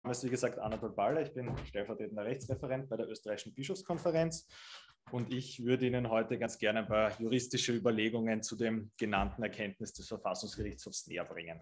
ist wie gesagt Anatol Baller, ich bin stellvertretender Rechtsreferent bei der Österreichischen Bischofskonferenz und ich würde Ihnen heute ganz gerne ein paar juristische Überlegungen zu dem genannten Erkenntnis des Verfassungsgerichtshofs näher bringen.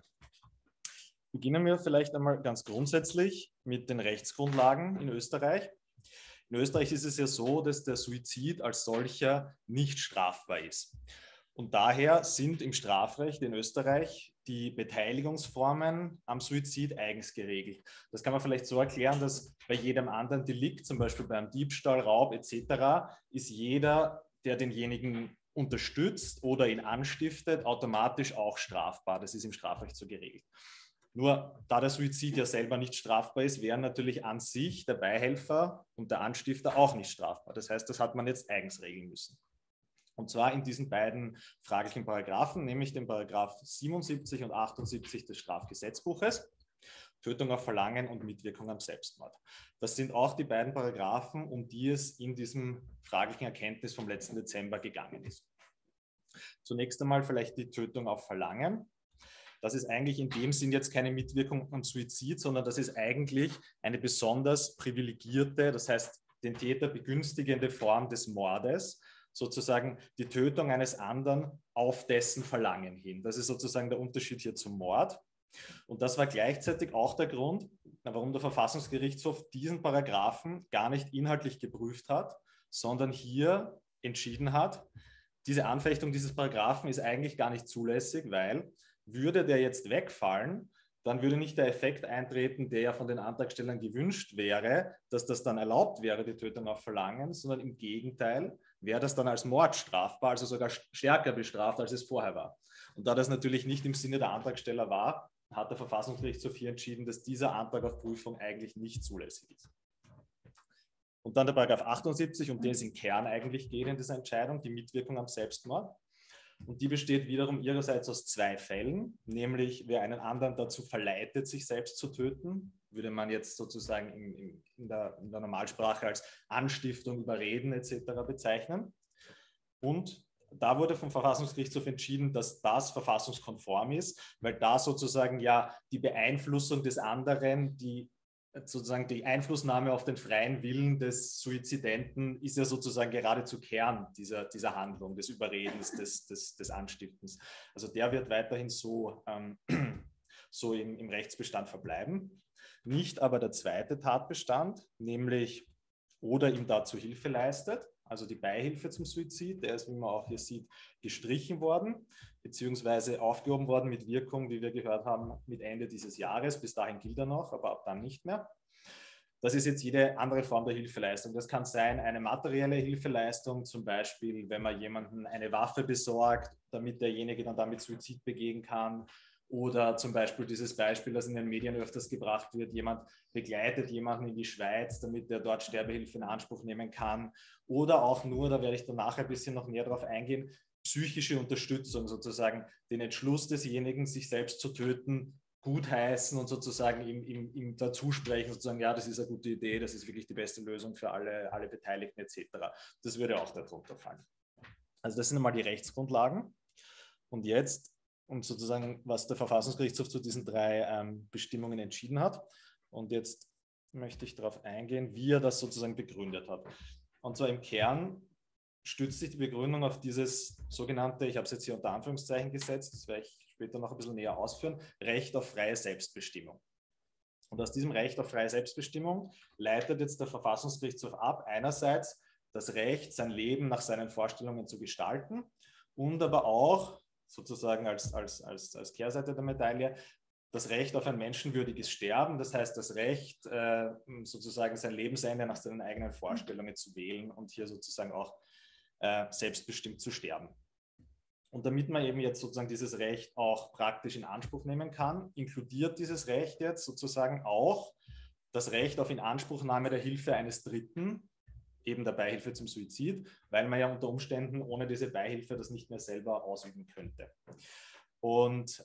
Beginnen wir vielleicht einmal ganz grundsätzlich mit den Rechtsgrundlagen in Österreich. In Österreich ist es ja so, dass der Suizid als solcher nicht strafbar ist. Und daher sind im Strafrecht in Österreich die Beteiligungsformen am Suizid eigens geregelt. Das kann man vielleicht so erklären, dass bei jedem anderen Delikt, zum Beispiel beim Diebstahl, Raub etc., ist jeder, der denjenigen unterstützt oder ihn anstiftet, automatisch auch strafbar. Das ist im Strafrecht so geregelt. Nur da der Suizid ja selber nicht strafbar ist, wären natürlich an sich der Beihelfer und der Anstifter auch nicht strafbar. Das heißt, das hat man jetzt eigens regeln müssen. Und zwar in diesen beiden fraglichen Paragraphen, nämlich den Paragraph 77 und 78 des Strafgesetzbuches, Tötung auf Verlangen und Mitwirkung am Selbstmord. Das sind auch die beiden Paragraphen, um die es in diesem fraglichen Erkenntnis vom letzten Dezember gegangen ist. Zunächst einmal vielleicht die Tötung auf Verlangen. Das ist eigentlich in dem Sinn jetzt keine Mitwirkung am Suizid, sondern das ist eigentlich eine besonders privilegierte, das heißt den Täter begünstigende Form des Mordes, sozusagen die Tötung eines anderen auf dessen Verlangen hin. Das ist sozusagen der Unterschied hier zum Mord. Und das war gleichzeitig auch der Grund, warum der Verfassungsgerichtshof diesen Paragraphen gar nicht inhaltlich geprüft hat, sondern hier entschieden hat, diese Anfechtung dieses Paragraphen ist eigentlich gar nicht zulässig, weil würde der jetzt wegfallen, dann würde nicht der Effekt eintreten, der ja von den Antragstellern gewünscht wäre, dass das dann erlaubt wäre, die Tötung auf Verlangen, sondern im Gegenteil wäre das dann als Mord strafbar, also sogar stärker bestraft, als es vorher war. Und da das natürlich nicht im Sinne der Antragsteller war, hat der Verfassungsgerichtshof hier entschieden, dass dieser Antrag auf Prüfung eigentlich nicht zulässig ist. Und dann der Paragraph 78, um den es im Kern eigentlich geht in dieser Entscheidung, die Mitwirkung am Selbstmord. Und die besteht wiederum ihrerseits aus zwei Fällen, nämlich wer einen anderen dazu verleitet, sich selbst zu töten, würde man jetzt sozusagen in der Normalsprache als Anstiftung, Überreden etc. bezeichnen. Und da wurde vom Verfassungsgerichtshof entschieden, dass das verfassungskonform ist, weil da sozusagen ja die Beeinflussung des anderen, sozusagen die Einflussnahme auf den freien Willen des Suizidenten ist ja sozusagen geradezu Kern dieser Handlung, des Überredens, des Anstiftens. Also der wird weiterhin so im Rechtsbestand verbleiben. Nicht aber der zweite Tatbestand, nämlich oder ihm dazu Hilfe leistet, also die Beihilfe zum Suizid, der ist, wie man auch hier sieht, gestrichen worden, beziehungsweise aufgehoben worden mit Wirkung, wie wir gehört haben, mit Ende dieses Jahres. Bis dahin gilt er noch, aber ab dann nicht mehr. Das ist jetzt jede andere Form der Hilfeleistung. Das kann sein eine materielle Hilfeleistung, zum Beispiel, wenn man jemandem eine Waffe besorgt, damit derjenige dann damit Suizid begehen kann. Oder zum Beispiel dieses Beispiel, das in den Medien öfters gebracht wird, jemand begleitet jemanden in die Schweiz, damit er dort Sterbehilfe in Anspruch nehmen kann. Oder auch nur, da werde ich dann nachher ein bisschen noch näher darauf eingehen, psychische Unterstützung, sozusagen den Entschluss desjenigen, sich selbst zu töten, gutheißen und sozusagen ihm dazu sprechen, sozusagen, ja, das ist eine gute Idee, das ist wirklich die beste Lösung für alle Beteiligten etc. Das würde auch darunter fallen. Also das sind einmal die Rechtsgrundlagen. Und jetzt und sozusagen, was der Verfassungsgerichtshof zu diesen drei Bestimmungen entschieden hat. Und jetzt möchte ich darauf eingehen, wie er das sozusagen begründet hat. Und zwar im Kern stützt sich die Begründung auf dieses sogenannte, ich habe es jetzt hier unter Anführungszeichen gesetzt, das werde ich später noch ein bisschen näher ausführen, Recht auf freie Selbstbestimmung. Und aus diesem Recht auf freie Selbstbestimmung leitet jetzt der Verfassungsgerichtshof ab, einerseits das Recht, sein Leben nach seinen Vorstellungen zu gestalten und aber auch sozusagen als Kehrseite der Medaille, das Recht auf ein menschenwürdiges Sterben, das heißt das Recht, sozusagen sein Lebensende nach seinen eigenen Vorstellungen zu wählen und hier sozusagen auch selbstbestimmt zu sterben. Und damit man eben jetzt sozusagen dieses Recht auch praktisch in Anspruch nehmen kann, inkludiert dieses Recht jetzt sozusagen auch das Recht auf Inanspruchnahme der Hilfe eines Dritten, eben der Beihilfe zum Suizid, weil man ja unter Umständen ohne diese Beihilfe das nicht mehr selber ausüben könnte. Und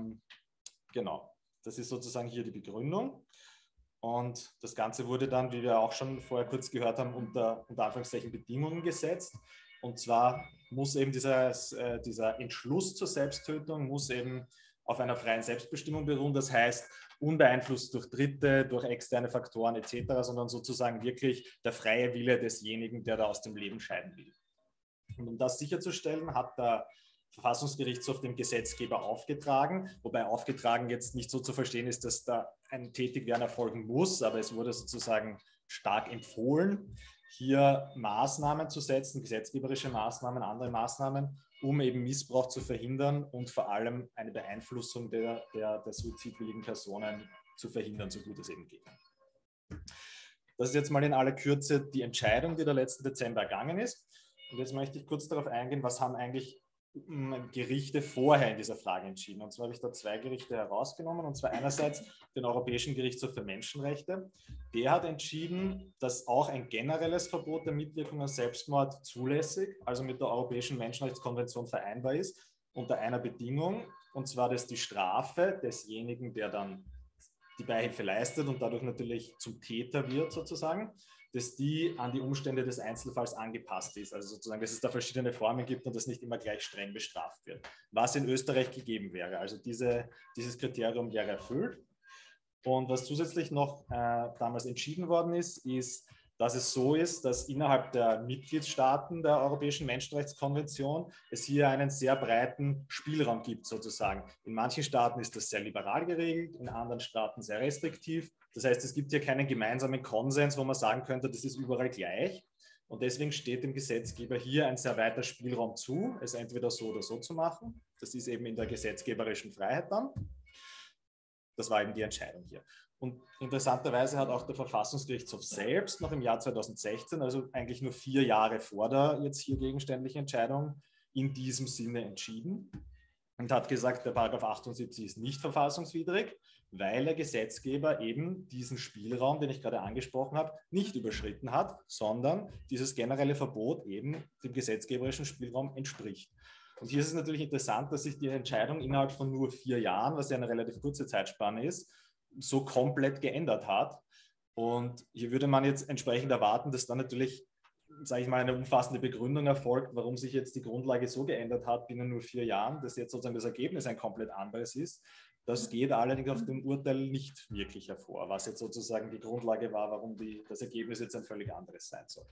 genau, das ist sozusagen hier die Begründung. Und das Ganze wurde dann, wie wir auch schon vorher kurz gehört haben, unter Anführungszeichen Bedingungen gesetzt. Und zwar muss eben dieser Entschluss zur Selbsttötung muss eben auf einer freien Selbstbestimmung beruhen. Das heißt, unbeeinflusst durch Dritte, durch externe Faktoren etc., sondern sozusagen wirklich der freie Wille desjenigen, der da aus dem Leben scheiden will. Und um das sicherzustellen, hat der Verfassungsgerichtshof dem Gesetzgeber aufgetragen, wobei aufgetragen jetzt nicht so zu verstehen ist, dass da ein Tätigwerden erfolgen muss, aber es wurde sozusagen stark empfohlen, hier Maßnahmen zu setzen, gesetzgeberische Maßnahmen, andere Maßnahmen, um eben Missbrauch zu verhindern und vor allem eine Beeinflussung der suizidwilligen Personen zu verhindern, so gut es eben geht. Das ist jetzt mal in aller Kürze die Entscheidung, die der letzten Dezember ergangen ist. Und jetzt möchte ich kurz darauf eingehen, was haben eigentlich Gerichte vorher in dieser Frage entschieden. Und zwar habe ich da zwei Gerichte herausgenommen, und zwar einerseits den Europäischen Gerichtshof für Menschenrechte. Der hat entschieden, dass auch ein generelles Verbot der Mitwirkung an Selbstmord zulässig, also mit der Europäischen Menschenrechtskonvention vereinbar ist, unter einer Bedingung, und zwar, dass die Strafe desjenigen, der dann die Beihilfe leistet und dadurch natürlich zum Täter wird sozusagen, dass die an die Umstände des Einzelfalls angepasst ist. Also sozusagen, dass es da verschiedene Formen gibt und das nicht immer gleich streng bestraft wird. Was in Österreich gegeben wäre. Also dieses Kriterium wäre erfüllt. Und was zusätzlich noch damals entschieden worden ist, ist, dass es so ist, dass innerhalb der Mitgliedstaaten der Europäischen Menschenrechtskonvention es hier einen sehr breiten Spielraum gibt sozusagen. In manchen Staaten ist das sehr liberal geregelt, in anderen Staaten sehr restriktiv. Das heißt, es gibt hier keinen gemeinsamen Konsens, wo man sagen könnte, das ist überall gleich. Und deswegen steht dem Gesetzgeber hier ein sehr weiter Spielraum zu, es entweder so oder so zu machen. Das ist eben in der gesetzgeberischen Freiheit dann. Das war eben die Entscheidung hier. Und interessanterweise hat auch der Verfassungsgerichtshof selbst noch im Jahr 2016, also eigentlich nur 4 Jahre vor der jetzt hier gegenständlichen Entscheidung, in diesem Sinne entschieden und hat gesagt, der Paragraph 78 ist nicht verfassungswidrig, weil der Gesetzgeber eben diesen Spielraum, den ich gerade angesprochen habe, nicht überschritten hat, sondern dieses generelle Verbot eben dem gesetzgeberischen Spielraum entspricht. Und hier ist es natürlich interessant, dass sich die Entscheidung innerhalb von nur 4 Jahren, was ja eine relativ kurze Zeitspanne ist, so komplett geändert hat. Und hier würde man jetzt entsprechend erwarten, dass dann natürlich, sage ich mal, eine umfassende Begründung erfolgt, warum sich jetzt die Grundlage so geändert hat binnen nur 4 Jahren, dass jetzt sozusagen das Ergebnis ein komplett anderes ist. Das geht allerdings auf dem Urteil nicht wirklich hervor, was jetzt sozusagen die Grundlage war, warum das Ergebnis jetzt ein völlig anderes sein soll.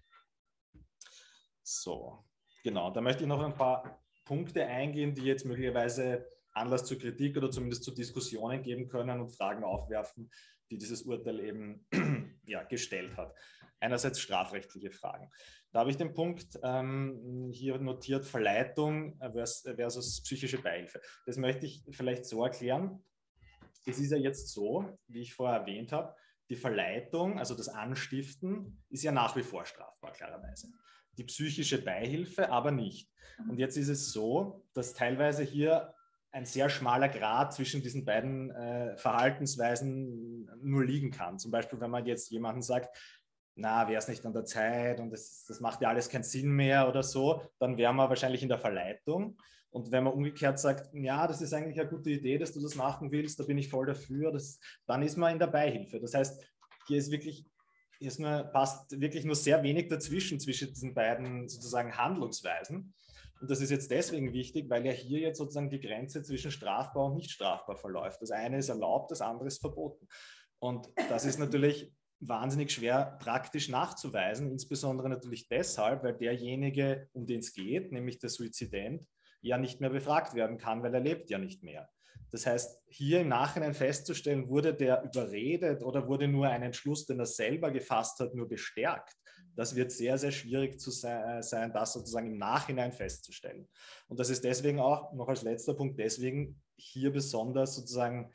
So, genau, da möchte ich noch ein paar Punkte eingehen, die jetzt möglicherweise Anlass zur Kritik oder zumindest zu Diskussionen geben können und Fragen aufwerfen, die dieses Urteil eben ja, gestellt hat. Einerseits strafrechtliche Fragen. Da habe ich den Punkt hier notiert, Verleitung versus psychische Beihilfe. Das möchte ich vielleicht so erklären. Es ist ja jetzt so, wie ich vorher erwähnt habe, die Verleitung, also das Anstiften, ist ja nach wie vor strafbar, klarerweise. Die psychische Beihilfe aber nicht. Und jetzt ist es so, dass teilweise hier ein sehr schmaler Grat zwischen diesen beiden Verhaltensweisen nur liegen kann. Zum Beispiel, wenn man jetzt jemandem sagt, na, wäre es nicht an der Zeit und das macht ja alles keinen Sinn mehr oder so, dann wäre man wahrscheinlich in der Verleitung. Und wenn man umgekehrt sagt, ja, das ist eigentlich eine gute Idee, dass du das machen willst, da bin ich voll dafür, dann ist man in der Beihilfe. Das heißt, hier ist wirklich, passt wirklich nur sehr wenig zwischen diesen beiden sozusagen Handlungsweisen. Und das ist jetzt deswegen wichtig, weil ja hier jetzt sozusagen die Grenze zwischen strafbar und nicht strafbar verläuft. Das eine ist erlaubt, das andere ist verboten. Und das ist natürlich wahnsinnig schwer praktisch nachzuweisen, insbesondere natürlich deshalb, weil derjenige, um den es geht, nämlich der Suizident, ja nicht mehr befragt werden kann, weil er lebt ja nicht mehr. Das heißt, hier im Nachhinein festzustellen, wurde der überredet oder wurde nur ein Entschluss, den er selber gefasst hat, nur bestärkt. Das wird sehr, sehr schwierig zu sein, das sozusagen im Nachhinein festzustellen. Und das ist deswegen auch, noch als letzter Punkt, deswegen hier besonders sozusagen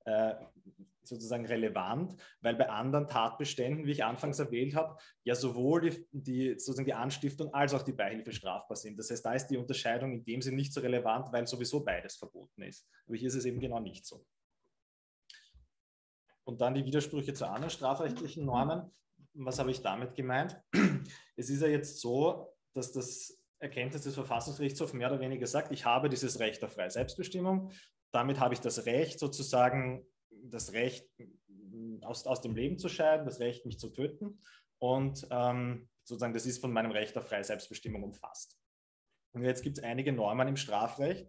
relevant, weil bei anderen Tatbeständen, wie ich anfangs erwähnt habe, ja sowohl die Anstiftung als auch die Beihilfe strafbar sind. Das heißt, da ist die Unterscheidung in dem Sinne nicht so relevant, weil sowieso beides verboten ist. Aber hier ist es eben genau nicht so. Und dann die Widersprüche zu anderen strafrechtlichen Normen. Was habe ich damit gemeint? Es ist ja jetzt so, dass das Erkenntnis des Verfassungsgerichtshofs mehr oder weniger sagt, ich habe dieses Recht auf freie Selbstbestimmung, damit habe ich das Recht sozusagen, das Recht aus dem Leben zu scheiden, das Recht mich zu töten und sozusagen das ist von meinem Recht auf freie Selbstbestimmung umfasst. Und jetzt gibt es einige Normen im Strafrecht,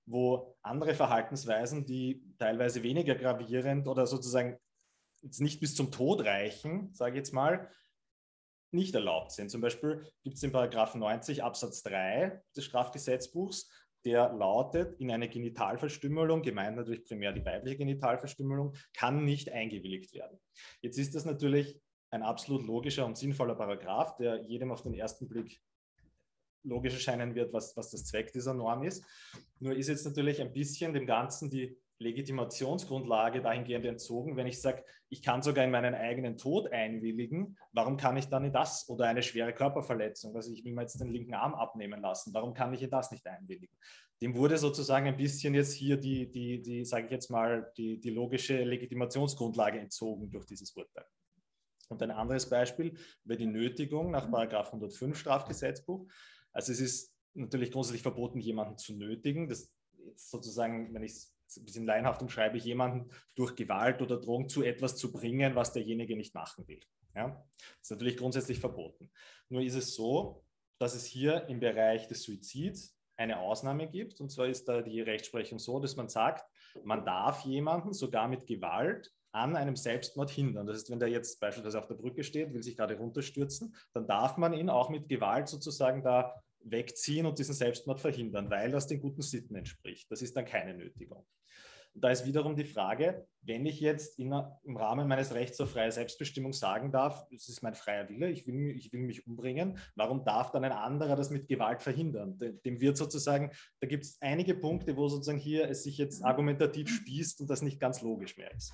wo andere Verhaltensweisen, die teilweise weniger gravierend oder sozusagen jetzt nicht bis zum Tod reichen, sage ich jetzt mal, nicht erlaubt sind. Zum Beispiel gibt es den Paragraph 90 Absatz 3 des Strafgesetzbuchs, der lautet, in eine Genitalverstümmelung, gemeint natürlich primär die weibliche Genitalverstümmelung, kann nicht eingewilligt werden. Jetzt ist das natürlich ein absolut logischer und sinnvoller Paragraph, der jedem auf den ersten Blick logisch erscheinen wird, was das Zweck dieser Norm ist. Nur ist jetzt natürlich ein bisschen dem Ganzen die Legitimationsgrundlage dahingehend entzogen, wenn ich sage, ich kann sogar in meinen eigenen Tod einwilligen, warum kann ich dann in das oder eine schwere Körperverletzung, also ich will mir jetzt den linken Arm abnehmen lassen, warum kann ich in das nicht einwilligen? Dem wurde sozusagen ein bisschen jetzt hier die sage ich jetzt mal, die logische Legitimationsgrundlage entzogen durch dieses Urteil. Und ein anderes Beispiel wäre die Nötigung nach § 105 Strafgesetzbuch. Also es ist natürlich grundsätzlich verboten, jemanden zu nötigen. Das ist sozusagen, wenn ich es ein bisschen laienhaft umschreibe, jemanden durch Gewalt oder Drohung zu etwas zu bringen, was derjenige nicht machen will. Ja? Das ist natürlich grundsätzlich verboten. Nur ist es so, dass es hier im Bereich des Suizids eine Ausnahme gibt. Und zwar ist da die Rechtsprechung so, dass man sagt, man darf jemanden sogar mit Gewalt an einem Selbstmord hindern. Das heißt, wenn der jetzt beispielsweise auf der Brücke steht, will sich gerade runterstürzen, dann darf man ihn auch mit Gewalt sozusagen da wegziehen und diesen Selbstmord verhindern, weil das den guten Sitten entspricht. Das ist dann keine Nötigung. Und da ist wiederum die Frage, wenn ich jetzt im Rahmen meines Rechts auf freie Selbstbestimmung sagen darf, es ist mein freier Wille, ich will mich umbringen, warum darf dann ein anderer das mit Gewalt verhindern? Dem wird sozusagen, da gibt es einige Punkte, wo sozusagen hier es sich jetzt argumentativ spießt und das nicht ganz logisch mehr ist.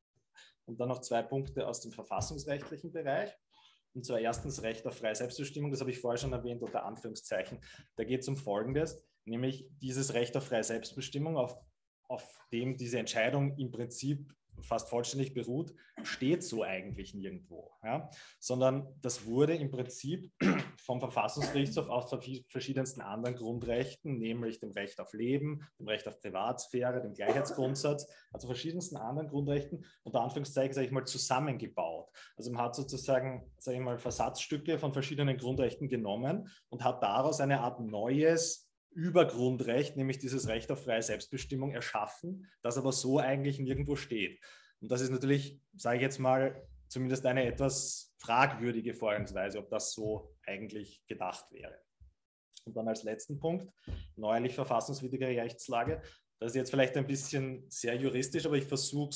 Und dann noch 2 Punkte aus dem verfassungsrechtlichen Bereich. Und zwar erstens Recht auf freie Selbstbestimmung, das habe ich vorher schon erwähnt, unter Anführungszeichen. Da geht es um Folgendes, nämlich dieses Recht auf freie Selbstbestimmung, auf dem diese Entscheidung im Prinzip fast vollständig beruht, steht so eigentlich nirgendwo. Ja? Sondern das wurde im Prinzip vom Verfassungsgerichtshof aus verschiedensten anderen Grundrechten, nämlich dem Recht auf Leben, dem Recht auf Privatsphäre, dem Gleichheitsgrundsatz, also verschiedensten anderen Grundrechten, unter Anführungszeichen, sage ich mal, zusammengebaut. Also man hat sozusagen, sage ich mal, Versatzstücke von verschiedenen Grundrechten genommen und hat daraus eine Art neues Übergrundrecht, nämlich dieses Recht auf freie Selbstbestimmung erschaffen, das aber so eigentlich nirgendwo steht. Und das ist natürlich, sage ich jetzt mal, zumindest eine etwas fragwürdige Vorgehensweise, ob das so eigentlich gedacht wäre. Und dann als letzten Punkt, neuerlich verfassungswidrige Rechtslage. Das ist jetzt vielleicht ein bisschen sehr juristisch, aber ich versuche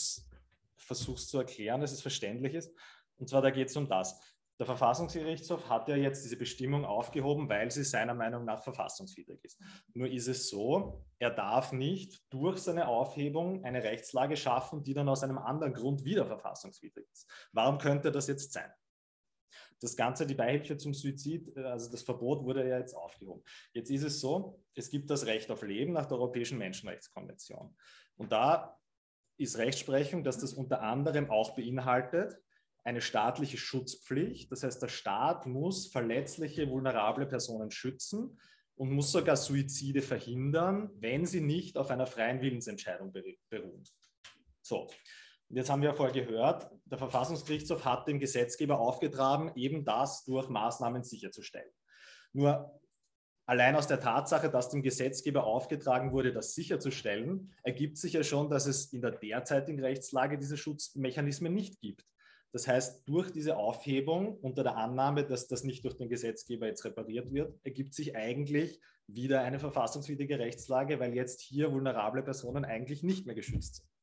es zu erklären, dass es verständlich ist. Und zwar, da geht es um das. Der Verfassungsgerichtshof hat ja jetzt diese Bestimmung aufgehoben, weil sie seiner Meinung nach verfassungswidrig ist. Nur ist es so, er darf nicht durch seine Aufhebung eine Rechtslage schaffen, die dann aus einem anderen Grund wieder verfassungswidrig ist. Warum könnte das jetzt sein? Das Ganze, die Beihilfe zum Suizid, also das Verbot wurde ja jetzt aufgehoben. Jetzt ist es so, es gibt das Recht auf Leben nach der Europäischen Menschenrechtskonvention. Und da ist Rechtsprechung, dass das unter anderem auch beinhaltet, eine staatliche Schutzpflicht. Das heißt, der Staat muss verletzliche, vulnerable Personen schützen und muss sogar Suizide verhindern, wenn sie nicht auf einer freien Willensentscheidung beruhen. So, und jetzt haben wir ja vorher gehört, der Verfassungsgerichtshof hat dem Gesetzgeber aufgetragen, eben das durch Maßnahmen sicherzustellen. Nur allein aus der Tatsache, dass dem Gesetzgeber aufgetragen wurde, das sicherzustellen, ergibt sich ja schon, dass es in der derzeitigen Rechtslage diese Schutzmechanismen nicht gibt. Das heißt, durch diese Aufhebung unter der Annahme, dass das nicht durch den Gesetzgeber jetzt repariert wird, ergibt sich eigentlich wieder eine verfassungswidrige Rechtslage, weil jetzt hier vulnerable Personen eigentlich nicht mehr geschützt sind.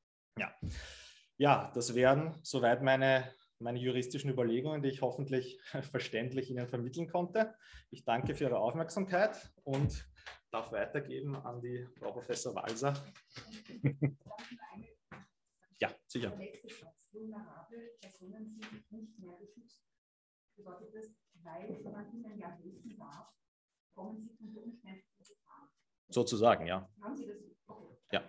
Ja, das wären soweit meine juristischen Überlegungen, die ich hoffentlich verständlich Ihnen vermitteln konnte. Ich danke für Ihre Aufmerksamkeit und darf weitergeben an die Frau Professor Walser. Ja, sicher. Vulnerable Personen sind nicht mehr geschützt. Bedeutet das, weil man ihnen ja helfen darf, kommen sie unter Umständen in Gefahr? Sozusagen, ja. Haben Sie das? Okay. Ja.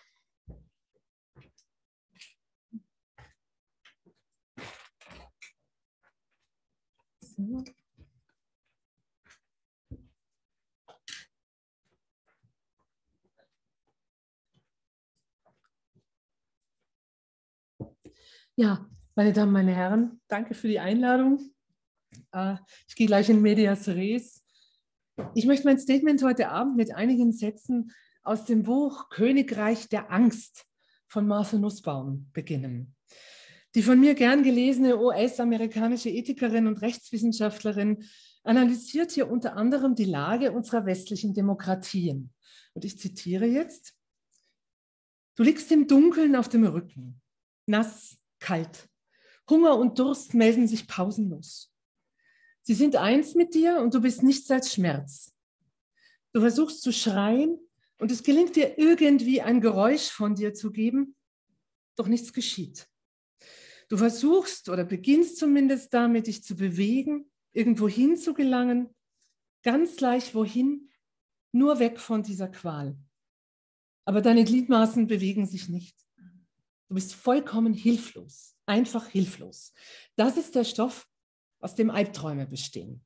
Ja, meine Damen, meine Herren, danke für die Einladung. Ich gehe gleich in medias res. Ich möchte mein Statement heute Abend mit einigen Sätzen aus dem Buch Königreich der Angst von Martha Nussbaum beginnen. Die von mir gern gelesene US-amerikanische Ethikerin und Rechtswissenschaftlerin analysiert hier unter anderem die Lage unserer westlichen Demokratien. Und ich zitiere jetzt: Du liegst im Dunkeln auf dem Rücken, nass, kalt. Hunger und Durst melden sich pausenlos. Sie sind eins mit dir und du bist nichts als Schmerz. Du versuchst zu schreien und es gelingt dir irgendwie ein Geräusch von dir zu geben, doch nichts geschieht. Du versuchst oder beginnst zumindest damit, dich zu bewegen, irgendwo hin zu gelangen, ganz gleich wohin, nur weg von dieser Qual. Aber deine Gliedmaßen bewegen sich nicht. Du bist vollkommen hilflos, einfach hilflos. Das ist der Stoff, aus dem Albträume bestehen.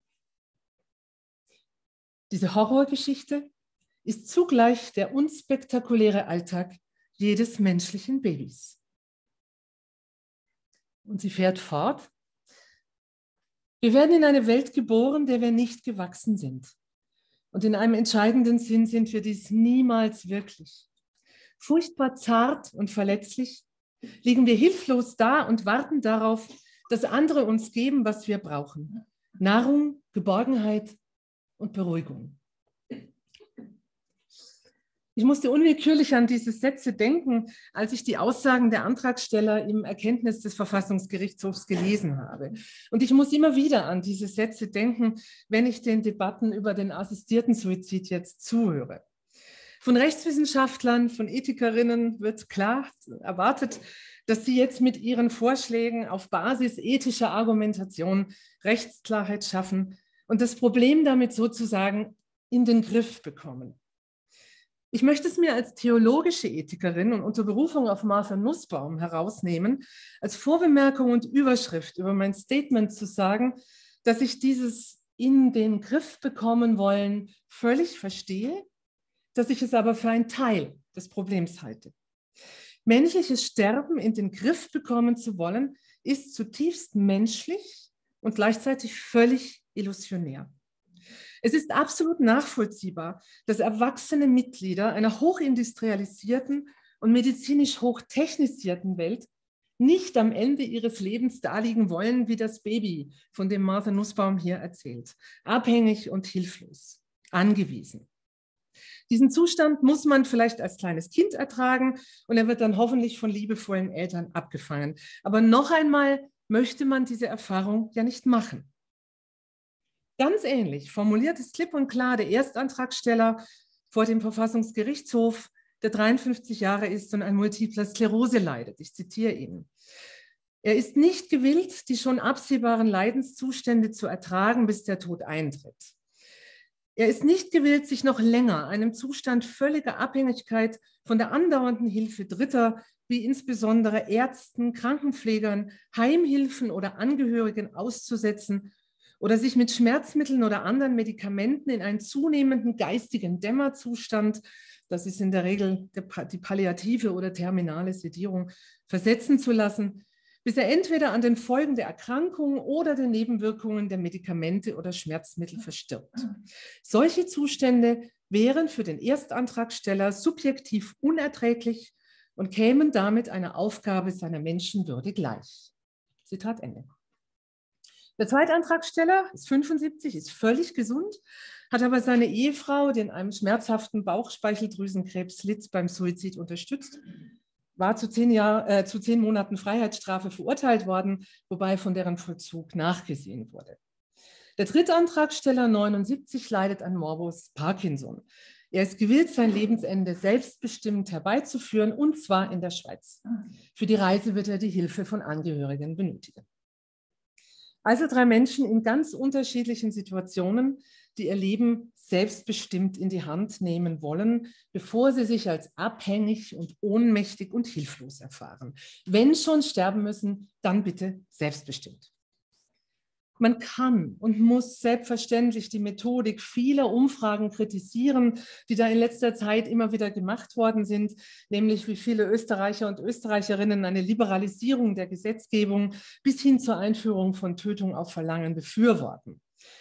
Diese Horrorgeschichte ist zugleich der unspektakuläre Alltag jedes menschlichen Babys. Und sie fährt fort: Wir werden in eine Welt geboren, der wir nicht gewachsen sind. Und in einem entscheidenden Sinn sind wir dies niemals wirklich. Furchtbar zart und verletzlich liegen wir hilflos da und warten darauf, dass andere uns geben, was wir brauchen. Nahrung, Geborgenheit und Beruhigung. Ich musste unwillkürlich an diese Sätze denken, als ich die Aussagen der Antragsteller im Erkenntnis des Verfassungsgerichtshofs gelesen habe. Und ich muss immer wieder an diese Sätze denken, wenn ich den Debatten über den assistierten Suizid jetzt zuhöre. Von Rechtswissenschaftlern, von Ethikerinnen wird klar erwartet, dass sie jetzt mit ihren Vorschlägen auf Basis ethischer Argumentation Rechtsklarheit schaffen und das Problem damit sozusagen in den Griff bekommen. Ich möchte es mir als theologische Ethikerin und unter Berufung auf Martha Nussbaum herausnehmen, als Vorbemerkung und Überschrift über mein Statement zu sagen, dass ich dieses in den Griff bekommen wollen völlig verstehe, dass ich es aber für einen Teil des Problems halte. Menschliches Sterben in den Griff bekommen zu wollen, ist zutiefst menschlich und gleichzeitig völlig illusionär. Es ist absolut nachvollziehbar, dass erwachsene Mitglieder einer hochindustrialisierten und medizinisch hochtechnisierten Welt nicht am Ende ihres Lebens daliegen wollen wie das Baby, von dem Martha Nussbaum hier erzählt, abhängig und hilflos, angewiesen. Diesen Zustand muss man vielleicht als kleines Kind ertragen und er wird dann hoffentlich von liebevollen Eltern abgefangen. Aber noch einmal möchte man diese Erfahrung ja nicht machen. Ganz ähnlich formuliert es klipp und klar der Erstantragsteller vor dem Verfassungsgerichtshof, der 53 Jahre ist und an multipler Sklerose leidet. Ich zitiere ihn. Er ist nicht gewillt, die schon absehbaren Leidenszustände zu ertragen, bis der Tod eintritt. Er ist nicht gewillt, sich noch länger einem Zustand völliger Abhängigkeit von der andauernden Hilfe Dritter, wie insbesondere Ärzten, Krankenpflegern, Heimhilfen oder Angehörigen auszusetzen oder sich mit Schmerzmitteln oder anderen Medikamenten in einen zunehmenden geistigen Dämmerzustand, das ist in der Regel die palliative oder terminale Sedierung, versetzen zu lassen, bis er entweder an den Folgen der Erkrankung oder den Nebenwirkungen der Medikamente oder Schmerzmittel verstirbt. Solche Zustände wären für den Erstantragsteller subjektiv unerträglich und kämen damit einer Aufgabe seiner Menschenwürde gleich. Zitat Ende. Der Zweitantragsteller ist 75, ist völlig gesund, hat aber seine Ehefrau, die an einem schmerzhaften Bauchspeicheldrüsenkrebs litt, beim Suizid unterstützt, war zu 10 Monaten Freiheitsstrafe verurteilt worden, wobei von deren Vollzug nachgesehen wurde. Der Drittantragsteller 79 leidet an Morbus Parkinson. Er ist gewillt, sein Lebensende selbstbestimmt herbeizuführen, und zwar in der Schweiz. Für die Reise wird er die Hilfe von Angehörigen benötigen. Also 3 Menschen in ganz unterschiedlichen Situationen, die ihr Leben selbstbestimmt in die Hand nehmen wollen, bevor sie sich als abhängig und ohnmächtig und hilflos erfahren. Wenn schon sterben müssen, dann bitte selbstbestimmt. Man kann und muss selbstverständlich die Methodik vieler Umfragen kritisieren, die da in letzter Zeit immer wieder gemacht worden sind, nämlich wie viele Österreicher und Österreicherinnen eine Liberalisierung der Gesetzgebung bis hin zur Einführung von Tötung auf Verlangen befürworten.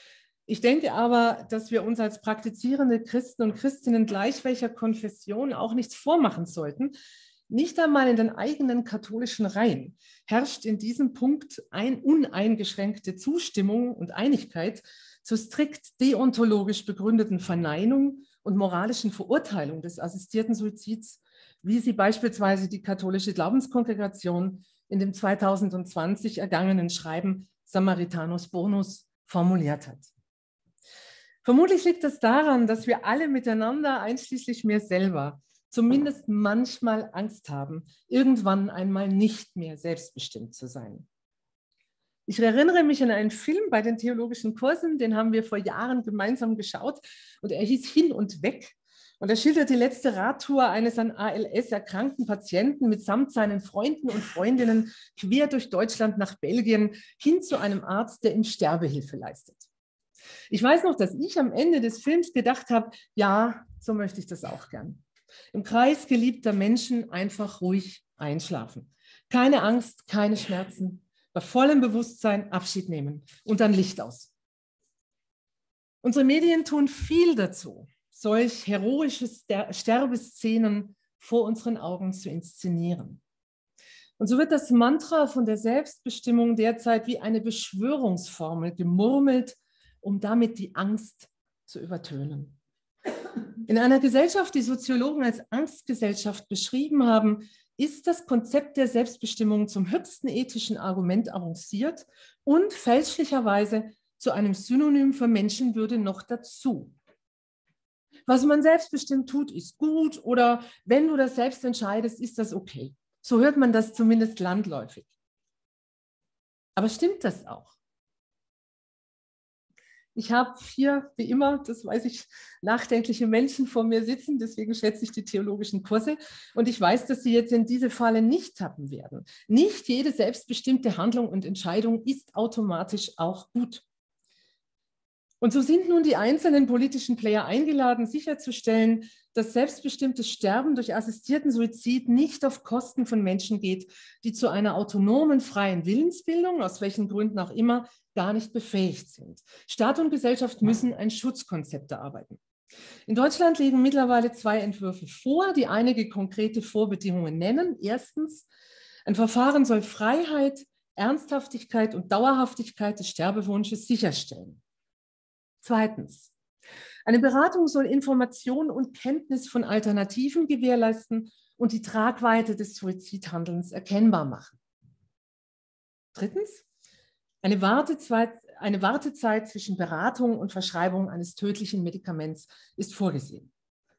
Ich denke aber, dass wir uns als praktizierende Christen und Christinnen gleich welcher Konfession auch nichts vormachen sollten. Nicht einmal in den eigenen katholischen Reihen herrscht in diesem Punkt uneingeschränkte Zustimmung und Einigkeit zur strikt deontologisch begründeten Verneinung und moralischen Verurteilung des assistierten Suizids, wie sie beispielsweise die katholische Glaubenskongregation in dem 2020 ergangenen Schreiben Samaritanus Bonus formuliert hat. Vermutlich liegt es daran, dass wir alle miteinander, einschließlich mir selber, zumindest manchmal Angst haben, irgendwann einmal nicht mehr selbstbestimmt zu sein. Ich erinnere mich an einen Film bei den theologischen Kursen, den haben wir vor Jahren gemeinsam geschaut und er hieß Hin und Weg. Und er schildert die letzte Radtour eines an ALS erkrankten Patienten mitsamt seinen Freunden und Freundinnen quer durch Deutschland nach Belgien hin zu einem Arzt, der ihm Sterbehilfe leistet. Ich weiß noch, dass ich am Ende des Films gedacht habe, ja, so möchte ich das auch gern. Im Kreis geliebter Menschen einfach ruhig einschlafen. Keine Angst, keine Schmerzen, bei vollem Bewusstsein Abschied nehmen und dann Licht aus. Unsere Medien tun viel dazu, solch heroische Sterbeszenen vor unseren Augen zu inszenieren. Und so wird das Mantra von der Selbstbestimmung derzeit wie eine Beschwörungsformel gemurmelt, um damit die Angst zu übertönen. In einer Gesellschaft, die Soziologen als Angstgesellschaft beschrieben haben, ist das Konzept der Selbstbestimmung zum höchsten ethischen Argument avanciert und fälschlicherweise zu einem Synonym für Menschenwürde noch dazu. Was man selbstbestimmt tut, ist gut oder wenn du das selbst entscheidest, ist das okay. So hört man das zumindest landläufig. Aber stimmt das auch? Ich habe hier, wie immer, das weiß ich, nachdenkliche Menschen vor mir sitzen, deswegen schätze ich die theologischen Kurse. Und ich weiß, dass sie jetzt in diese Falle nicht tappen werden. Nicht jede selbstbestimmte Handlung und Entscheidung ist automatisch auch gut. Und so sind nun die einzelnen politischen Player eingeladen, sicherzustellen, dass selbstbestimmtes Sterben durch assistierten Suizid nicht auf Kosten von Menschen geht, die zu einer autonomen, freien Willensbildung, aus welchen Gründen auch immer, gar nicht befähigt sind. Staat und Gesellschaft müssen ein Schutzkonzept erarbeiten. In Deutschland liegen mittlerweile 2 Entwürfe vor, die einige konkrete Vorbedingungen nennen. Erstens, ein Verfahren soll Freiheit, Ernsthaftigkeit und Dauerhaftigkeit des Sterbewunsches sicherstellen. Zweitens, eine Beratung soll Information und Kenntnis von Alternativen gewährleisten und die Tragweite des Suizidhandelns erkennbar machen. Drittens, eine Wartezeit zwischen Beratung und Verschreibung eines tödlichen Medikaments ist vorgesehen.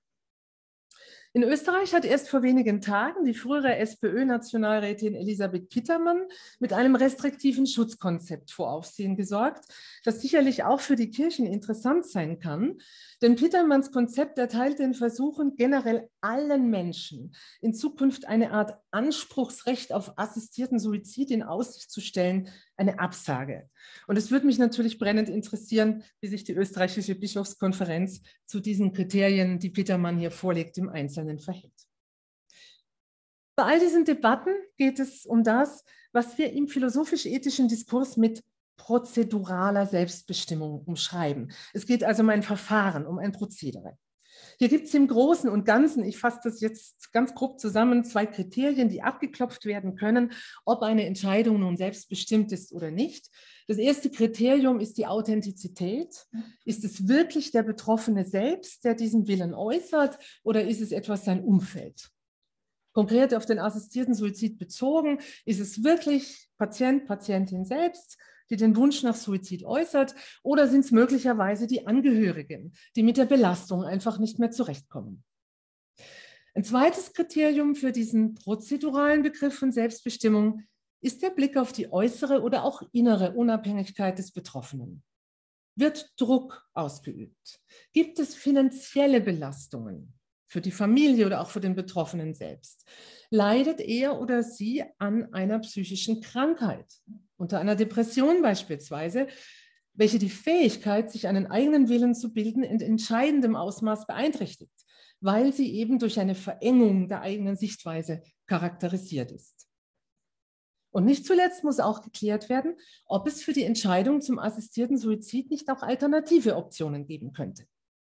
In Österreich hat erst vor wenigen Tagen die frühere SPÖ-Nationalrätin Elisabeth Pittermann mit einem restriktiven Schutzkonzept vor Aufsehen gesorgt, das sicherlich auch für die Kirchen interessant sein kann. Denn Pittermanns Konzept erteilt den Versuchen, generell allen Menschen in Zukunft eine Art Anspruchsrecht auf assistierten Suizid in Aussicht zu stellen, eine Absage. Und es würde mich natürlich brennend interessieren, wie sich die österreichische Bischofskonferenz zu diesen Kriterien, die Pittermann hier vorlegt, im Einzelnen verhält. Bei all diesen Debatten geht es um das, was wir im philosophisch-ethischen Diskurs mit prozeduraler Selbstbestimmung umschreiben. Es geht also um ein Verfahren, um ein Prozedere. Hier gibt es im Großen und Ganzen, ich fasse das jetzt ganz grob zusammen, 2 Kriterien, die abgeklopft werden können, ob eine Entscheidung nun selbstbestimmt ist oder nicht. Das erste Kriterium ist die Authentizität. Ist es wirklich der Betroffene selbst, der diesen Willen äußert, oder ist es etwas sein Umfeld? Konkret auf den assistierten Suizid bezogen, ist es wirklich Patient, Patientin selbst, die den Wunsch nach Suizid äußert, oder sind es möglicherweise die Angehörigen, die mit der Belastung einfach nicht mehr zurechtkommen? Ein zweites Kriterium für diesen prozeduralen Begriff von Selbstbestimmung ist der Blick auf die äußere oder auch innere Unabhängigkeit des Betroffenen. Wird Druck ausgeübt? Gibt es finanzielle Belastungen für die Familie oder auch für den Betroffenen selbst? Leidet er oder sie an einer psychischen Krankheit, unter einer Depression beispielsweise, welche die Fähigkeit, sich einen eigenen Willen zu bilden, in entscheidendem Ausmaß beeinträchtigt, weil sie eben durch eine Verengung der eigenen Sichtweise charakterisiert ist? Und nicht zuletzt muss auch geklärt werden, ob es für die Entscheidung zum assistierten Suizid nicht auch alternative Optionen geben könnte.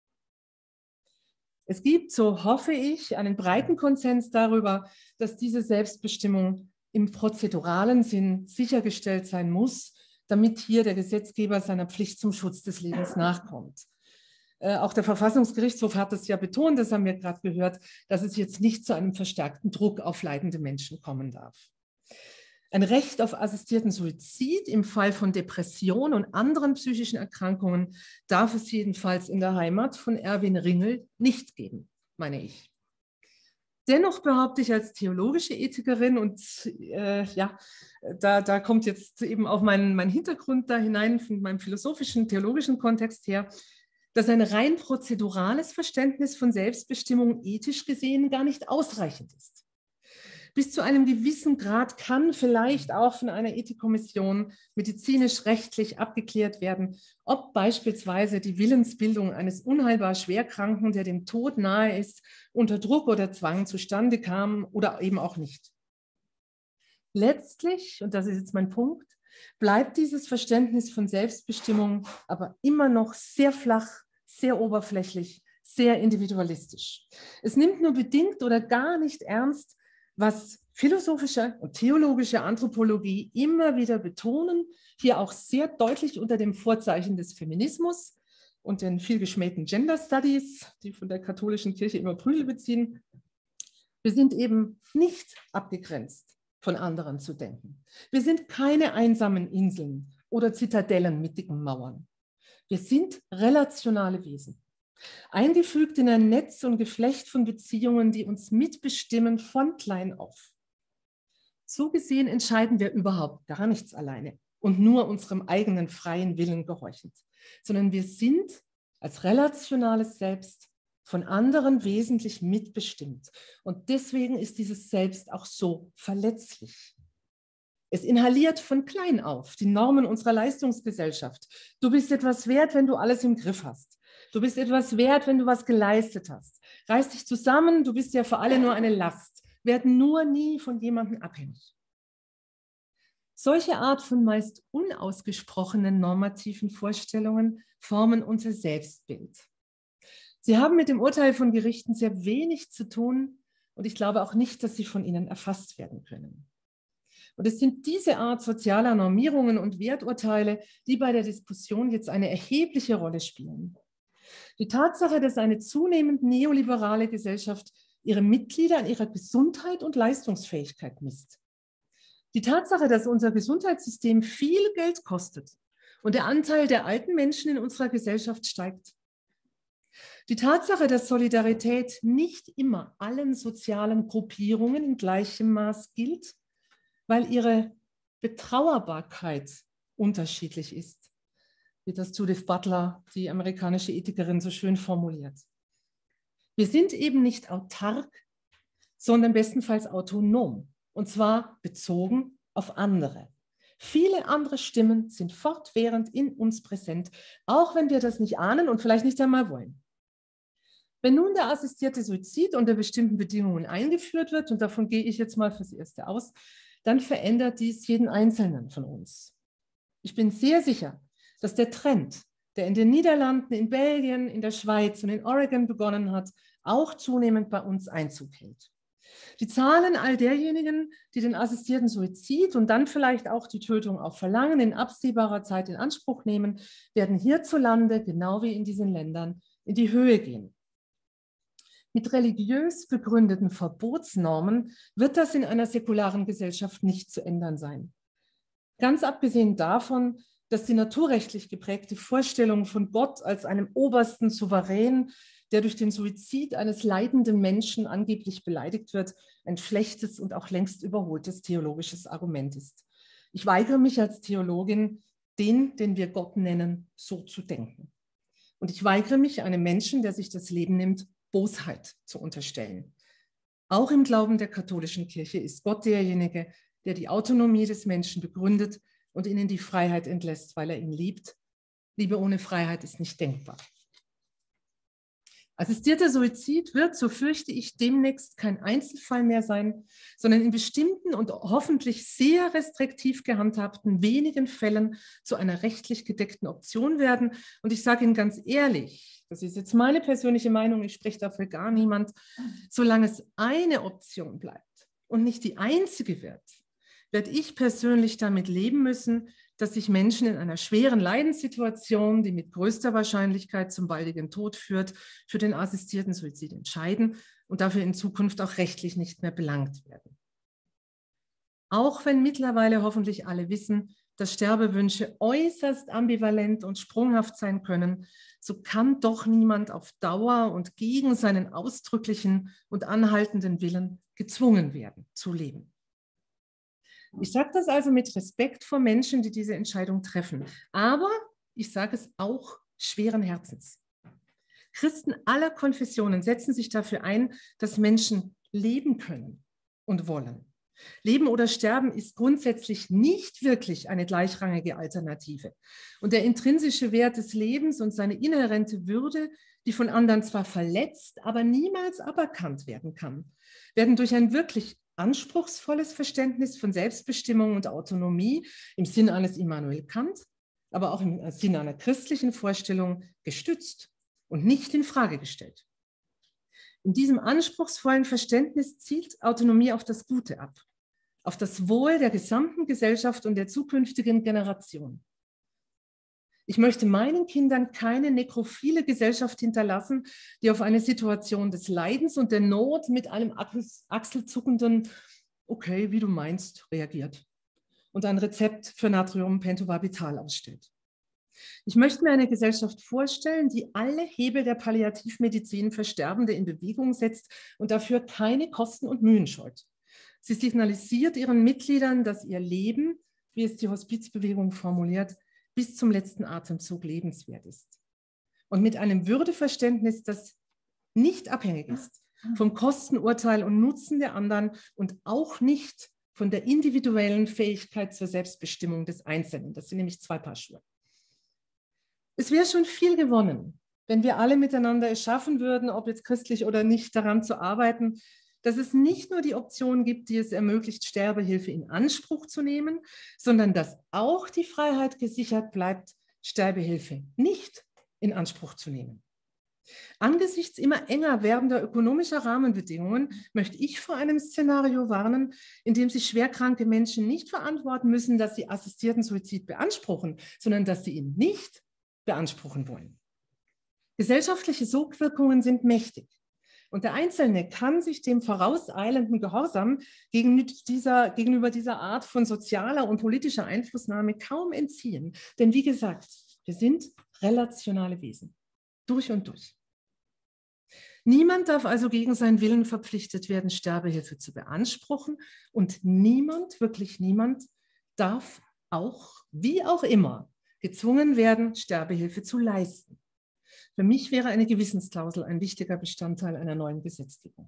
Es gibt, so hoffe ich, einen breiten Konsens darüber, dass diese Selbstbestimmung im prozeduralen Sinn sichergestellt sein muss, damit hier der Gesetzgeber seiner Pflicht zum Schutz des Lebens nachkommt. Auch der Verfassungsgerichtshof hat es ja betont, das haben wir gerade gehört, dass es jetzt nicht zu einem verstärkten Druck auf leidende Menschen kommen darf. Ein Recht auf assistierten Suizid im Fall von Depression und anderen psychischen Erkrankungen darf es jedenfalls in der Heimat von Erwin Ringel nicht geben, meine ich. Dennoch behaupte ich als theologische Ethikerin, und da kommt jetzt eben auch mein Hintergrund da hinein, von meinem philosophischen, theologischen Kontext her, dass ein rein prozedurales Verständnis von Selbstbestimmung ethisch gesehen gar nicht ausreichend ist. Bis zu einem gewissen Grad kann vielleicht auch von einer Ethikkommission medizinisch-rechtlich abgeklärt werden, ob beispielsweise die Willensbildung eines unheilbar Schwerkranken, der dem Tod nahe ist, unter Druck oder Zwang zustande kam oder eben auch nicht. Letztlich, und das ist jetzt mein Punkt, bleibt dieses Verständnis von Selbstbestimmung aber immer noch sehr flach, sehr oberflächlich, sehr individualistisch. Es nimmt nur bedingt oder gar nicht ernst, was philosophische und theologische Anthropologie immer wieder betonen, hier auch sehr deutlich unter dem Vorzeichen des Feminismus und den viel geschmähten Gender Studies, die von der katholischen Kirche immer Prügel beziehen. Wir sind eben nicht abgegrenzt von anderen zu denken. Wir sind keine einsamen Inseln oder Zitadellen mit dicken Mauern. Wir sind relationale Wesen. Eingefügt in ein Netz und Geflecht von Beziehungen, die uns mitbestimmen von klein auf. So gesehen entscheiden wir überhaupt gar nichts alleine und nur unserem eigenen freien Willen gehorchend, sondern wir sind als relationales Selbst von anderen wesentlich mitbestimmt. Und deswegen ist dieses Selbst auch so verletzlich. Es inhaliert von klein auf die Normen unserer Leistungsgesellschaft. Du bist etwas wert, wenn du alles im Griff hast. Du bist etwas wert, wenn du was geleistet hast. Reiß dich zusammen, du bist ja für alle nur eine Last. Werden nur nie von jemandem abhängig. Solche Art von meist unausgesprochenen normativen Vorstellungen formen unser Selbstbild. Sie haben mit dem Urteil von Gerichten sehr wenig zu tun und ich glaube auch nicht, dass sie von ihnen erfasst werden können. Und es sind diese Art sozialer Normierungen und Werturteile, die bei der Diskussion jetzt eine erhebliche Rolle spielen. Die Tatsache, dass eine zunehmend neoliberale Gesellschaft ihre Mitglieder an ihrer Gesundheit und Leistungsfähigkeit misst. Die Tatsache, dass unser Gesundheitssystem viel Geld kostet und der Anteil der alten Menschen in unserer Gesellschaft steigt. Die Tatsache, dass Solidarität nicht immer allen sozialen Gruppierungen in gleichem Maß gilt, weil ihre Betrauerbarkeit unterschiedlich ist, wie das Judith Butler, die amerikanische Ethikerin, so schön formuliert. Wir sind eben nicht autark, sondern bestenfalls autonom, und zwar bezogen auf andere. Viele andere Stimmen sind fortwährend in uns präsent, auch wenn wir das nicht ahnen und vielleicht nicht einmal wollen. Wenn nun der assistierte Suizid unter bestimmten Bedingungen eingeführt wird, und davon gehe ich jetzt mal fürs Erste aus, dann verändert dies jeden Einzelnen von uns. Ich bin sehr sicher, dass der Trend, der in den Niederlanden, in Belgien, in der Schweiz und in Oregon begonnen hat, auch zunehmend bei uns Einzug hält. Die Zahlen all derjenigen, die den assistierten Suizid und dann vielleicht auch die Tötung auf Verlangen in absehbarer Zeit in Anspruch nehmen, werden hierzulande, genau wie in diesen Ländern, in die Höhe gehen. Mit religiös begründeten Verbotsnormen wird das in einer säkularen Gesellschaft nicht zu ändern sein. Ganz abgesehen davon, dass die naturrechtlich geprägte Vorstellung von Gott als einem obersten Souverän, der durch den Suizid eines leidenden Menschen angeblich beleidigt wird, ein schlechtes und auch längst überholtes theologisches Argument ist. Ich weigere mich als Theologin, den wir Gott nennen, so zu denken. Und ich weigere mich, einem Menschen, der sich das Leben nimmt, Bosheit zu unterstellen. Auch im Glauben der katholischen Kirche ist Gott derjenige, der die Autonomie des Menschen begründet und ihn in die Freiheit entlässt, weil er ihn liebt. Liebe ohne Freiheit ist nicht denkbar. Assistierter Suizid wird, so fürchte ich, demnächst kein Einzelfall mehr sein, sondern in bestimmten und hoffentlich sehr restriktiv gehandhabten wenigen Fällen zu einer rechtlich gedeckten Option werden. Und ich sage Ihnen ganz ehrlich, das ist jetzt meine persönliche Meinung, ich spreche dafür gar niemand, solange es eine Option bleibt und nicht die einzige wird, werde ich persönlich damit leben müssen, dass sich Menschen in einer schweren Leidenssituation, die mit größter Wahrscheinlichkeit zum baldigen Tod führt, für den assistierten Suizid entscheiden und dafür in Zukunft auch rechtlich nicht mehr belangt werden. Auch wenn mittlerweile hoffentlich alle wissen, dass Sterbewünsche äußerst ambivalent und sprunghaft sein können, so kann doch niemand auf Dauer und gegen seinen ausdrücklichen und anhaltenden Willen gezwungen werden zu leben. Ich sage das also mit Respekt vor Menschen, die diese Entscheidung treffen. Aber ich sage es auch schweren Herzens. Christen aller Konfessionen setzen sich dafür ein, dass Menschen leben können und wollen. Leben oder Sterben ist grundsätzlich nicht wirklich eine gleichrangige Alternative. Und der intrinsische Wert des Lebens und seine inhärente Würde, die von anderen zwar verletzt, aber niemals aberkannt werden kann, werden durch ein wirklich anspruchsvolles Verständnis von Selbstbestimmung und Autonomie im Sinne eines Immanuel Kant, aber auch im Sinne einer christlichen Vorstellung gestützt und nicht in Frage gestellt. In diesem anspruchsvollen Verständnis zielt Autonomie auf das Gute ab, auf das Wohl der gesamten Gesellschaft und der zukünftigen Generation. Ich möchte meinen Kindern keine nekrophile Gesellschaft hinterlassen, die auf eine Situation des Leidens und der Not mit einem achselzuckenden "Okay, wie du meinst" reagiert und ein Rezept für Natriumpentobarbital ausstellt. Ich möchte mir eine Gesellschaft vorstellen, die alle Hebel der Palliativmedizin für Sterbende in Bewegung setzt und dafür keine Kosten und Mühen scheut. Sie signalisiert ihren Mitgliedern, dass ihr Leben, wie es die Hospizbewegung formuliert, bis zum letzten Atemzug lebenswert ist. Und mit einem Würdeverständnis, das nicht abhängig ist vom Kostenurteil und Nutzen der anderen und auch nicht von der individuellen Fähigkeit zur Selbstbestimmung des Einzelnen. Das sind nämlich zwei Paar Schuhe. Es wäre schon viel gewonnen, wenn wir alle miteinander es schaffen würden, ob jetzt christlich oder nicht, daran zu arbeiten, dass es nicht nur die Option gibt, die es ermöglicht, Sterbehilfe in Anspruch zu nehmen, sondern dass auch die Freiheit gesichert bleibt, Sterbehilfe nicht in Anspruch zu nehmen. Angesichts immer enger werdender ökonomischer Rahmenbedingungen möchte ich vor einem Szenario warnen, in dem sich schwerkranke Menschen nicht verantworten müssen, dass sie assistierten Suizid beanspruchen, sondern dass sie ihn nicht beanspruchen wollen. Gesellschaftliche Sogwirkungen sind mächtig. Und der Einzelne kann sich dem vorauseilenden Gehorsam gegenüber dieser Art von sozialer und politischer Einflussnahme kaum entziehen. Denn wie gesagt, wir sind relationale Wesen, durch und durch. Niemand darf also gegen seinen Willen verpflichtet werden, Sterbehilfe zu beanspruchen. Und niemand, wirklich niemand, darf auch, wie auch immer, gezwungen werden, Sterbehilfe zu leisten. Für mich wäre eine Gewissensklausel ein wichtiger Bestandteil einer neuen Gesetzgebung.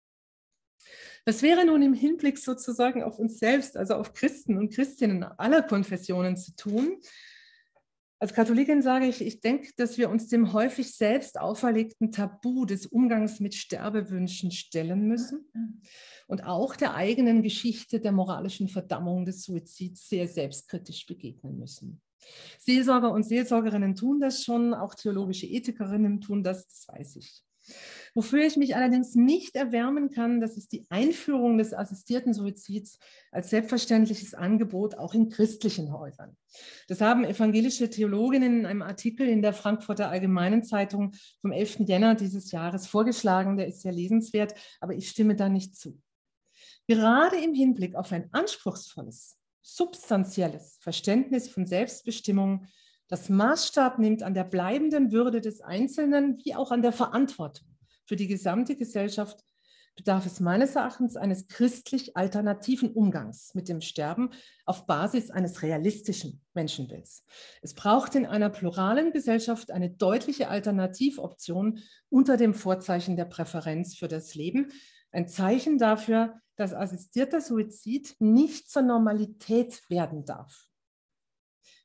Was wäre nun im Hinblick sozusagen auf uns selbst, also auf Christen und Christinnen aller Konfessionen zu tun? Als Katholikin sage ich, ich denke, dass wir uns dem häufig selbst auferlegten Tabu des Umgangs mit Sterbewünschen stellen müssen und auch der eigenen Geschichte der moralischen Verdammung des Suizids sehr selbstkritisch begegnen müssen. Seelsorger und Seelsorgerinnen tun das schon, auch theologische Ethikerinnen tun das, das weiß ich. Wofür ich mich allerdings nicht erwärmen kann, das ist die Einführung des assistierten Suizids als selbstverständliches Angebot auch in christlichen Häusern. Das haben evangelische Theologinnen in einem Artikel in der Frankfurter Allgemeinen Zeitung vom 11. Jänner dieses Jahres vorgeschlagen. Der ist sehr lesenswert, aber ich stimme da nicht zu. Gerade im Hinblick auf ein anspruchsvolles, substanzielles Verständnis von Selbstbestimmung, das Maßstab nimmt an der bleibenden Würde des Einzelnen wie auch an der Verantwortung für die gesamte Gesellschaft, bedarf es meines Erachtens eines christlich alternativen Umgangs mit dem Sterben auf Basis eines realistischen Menschenbilds. Es braucht in einer pluralen Gesellschaft eine deutliche Alternativoption unter dem Vorzeichen der Präferenz für das Leben, ein Zeichen dafür, dass assistierter Suizid nicht zur Normalität werden darf.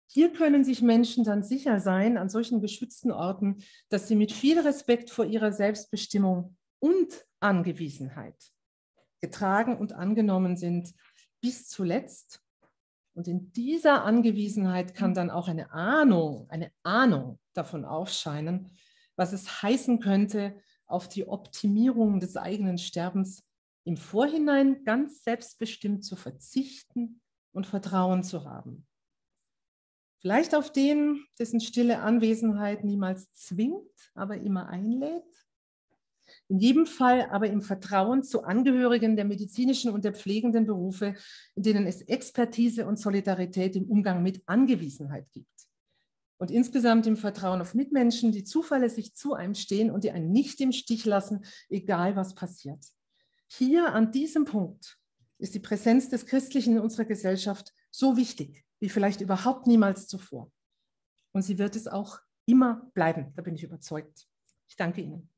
Hier können sich Menschen dann sicher sein, an solchen geschützten Orten, dass sie mit viel Respekt vor ihrer Selbstbestimmung und Angewiesenheit getragen und angenommen sind, bis zuletzt. Und in dieser Angewiesenheit kann dann auch eine Ahnung davon aufscheinen, was es heißen könnte, auf die Optimierung des eigenen Sterbens im Vorhinein ganz selbstbestimmt zu verzichten und Vertrauen zu haben. Vielleicht auf den, dessen stille Anwesenheit niemals zwingt, aber immer einlädt. In jedem Fall aber im Vertrauen zu Angehörigen der medizinischen und der pflegenden Berufe, in denen es Expertise und Solidarität im Umgang mit Angewiesenheit gibt. Und insgesamt im Vertrauen auf Mitmenschen, die zuverlässig zu einem stehen und die einen nicht im Stich lassen, egal was passiert. Hier an diesem Punkt ist die Präsenz des Christlichen in unserer Gesellschaft so wichtig wie vielleicht überhaupt niemals zuvor. Und sie wird es auch immer bleiben, da bin ich überzeugt. Ich danke Ihnen.